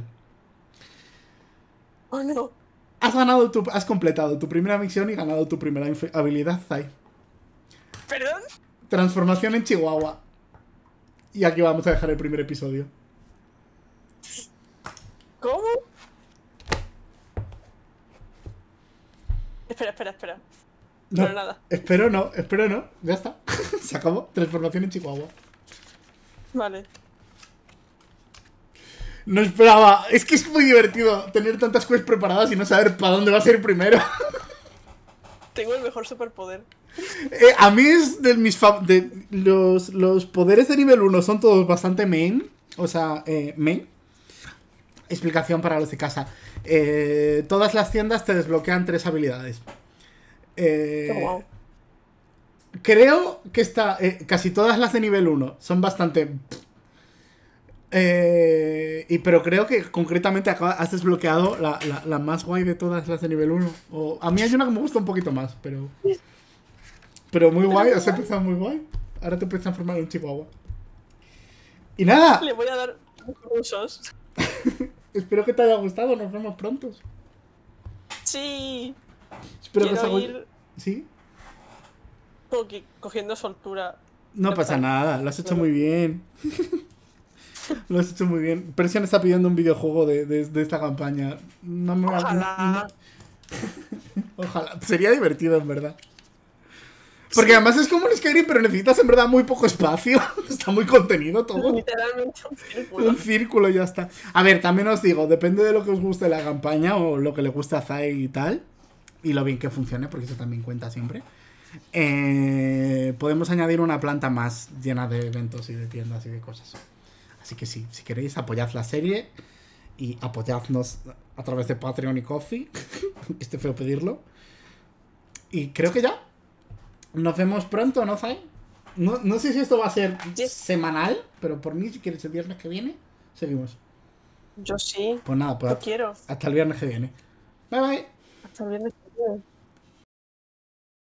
Oh no. Has ganado tu, has completado tu primera misión y ganado tu primera habilidad, Zai. ¿Perdón? Transformación en Chihuahua. Y aquí vamos a dejar el primer episodio. ¿Cómo? Espera, espera, espera. No, Pero nada. Espero no, espero no. Ya está. Se acabó. Transformación en Chihuahua. Vale. No esperaba. Es que es muy divertido tener tantas cosas preparadas y no saber para dónde vas a ir primero. Tengo el mejor superpoder. Eh, a mí es de mis fa de los, los poderes de nivel uno son todos bastante main. O sea, eh, main. Explicación para los de casa. Eh, todas las tiendas te desbloquean tres habilidades. Eh, Oh, wow. Creo que esta, eh, casi todas las de nivel uno son bastante... Eh, y, pero creo que concretamente acá has desbloqueado la, la, la más guay de todas las de nivel uno. O, a mí hay una que me gusta un poquito más, pero... Pero muy guay, os he empezado muy guay. Ahora te puedes transformar en un chihuahua. Y nada, Le voy a dar usos. espero que te haya gustado, nos vemos pronto. Sí. Espero que os Quiero haya... ir ¿Sí? como que cogiendo soltura. No Ya pasa está. nada, lo has hecho Bueno. muy bien. Lo has hecho muy bien. Persian está pidiendo un videojuego de, de, de esta campaña. No me va- Ojalá. no- no- Ojalá. Sería divertido, en verdad. Porque además es como un Skyrim, pero necesitas en verdad muy poco espacio. Está muy contenido todo. Literalmente un círculo. Un círculo y ya está. A ver, también os digo, depende de lo que os guste la campaña o lo que le guste a Zai y tal. Y lo bien que funcione, porque eso también cuenta siempre. Eh, podemos añadir una planta más llena de eventos y de tiendas y de cosas. Así que sí, si queréis, apoyad la serie y apoyadnos a través de Patreon y Coffee. Este feo pedirlo. Y creo que ya. Nos vemos pronto, ¿no, Zai? No, no sé si esto va a ser Yes. semanal, pero por mí, si quieres el viernes que viene, seguimos. Yo sí. Pues nada, pues Yo quiero. hasta el viernes que viene. Bye bye. Hasta el viernes que viene.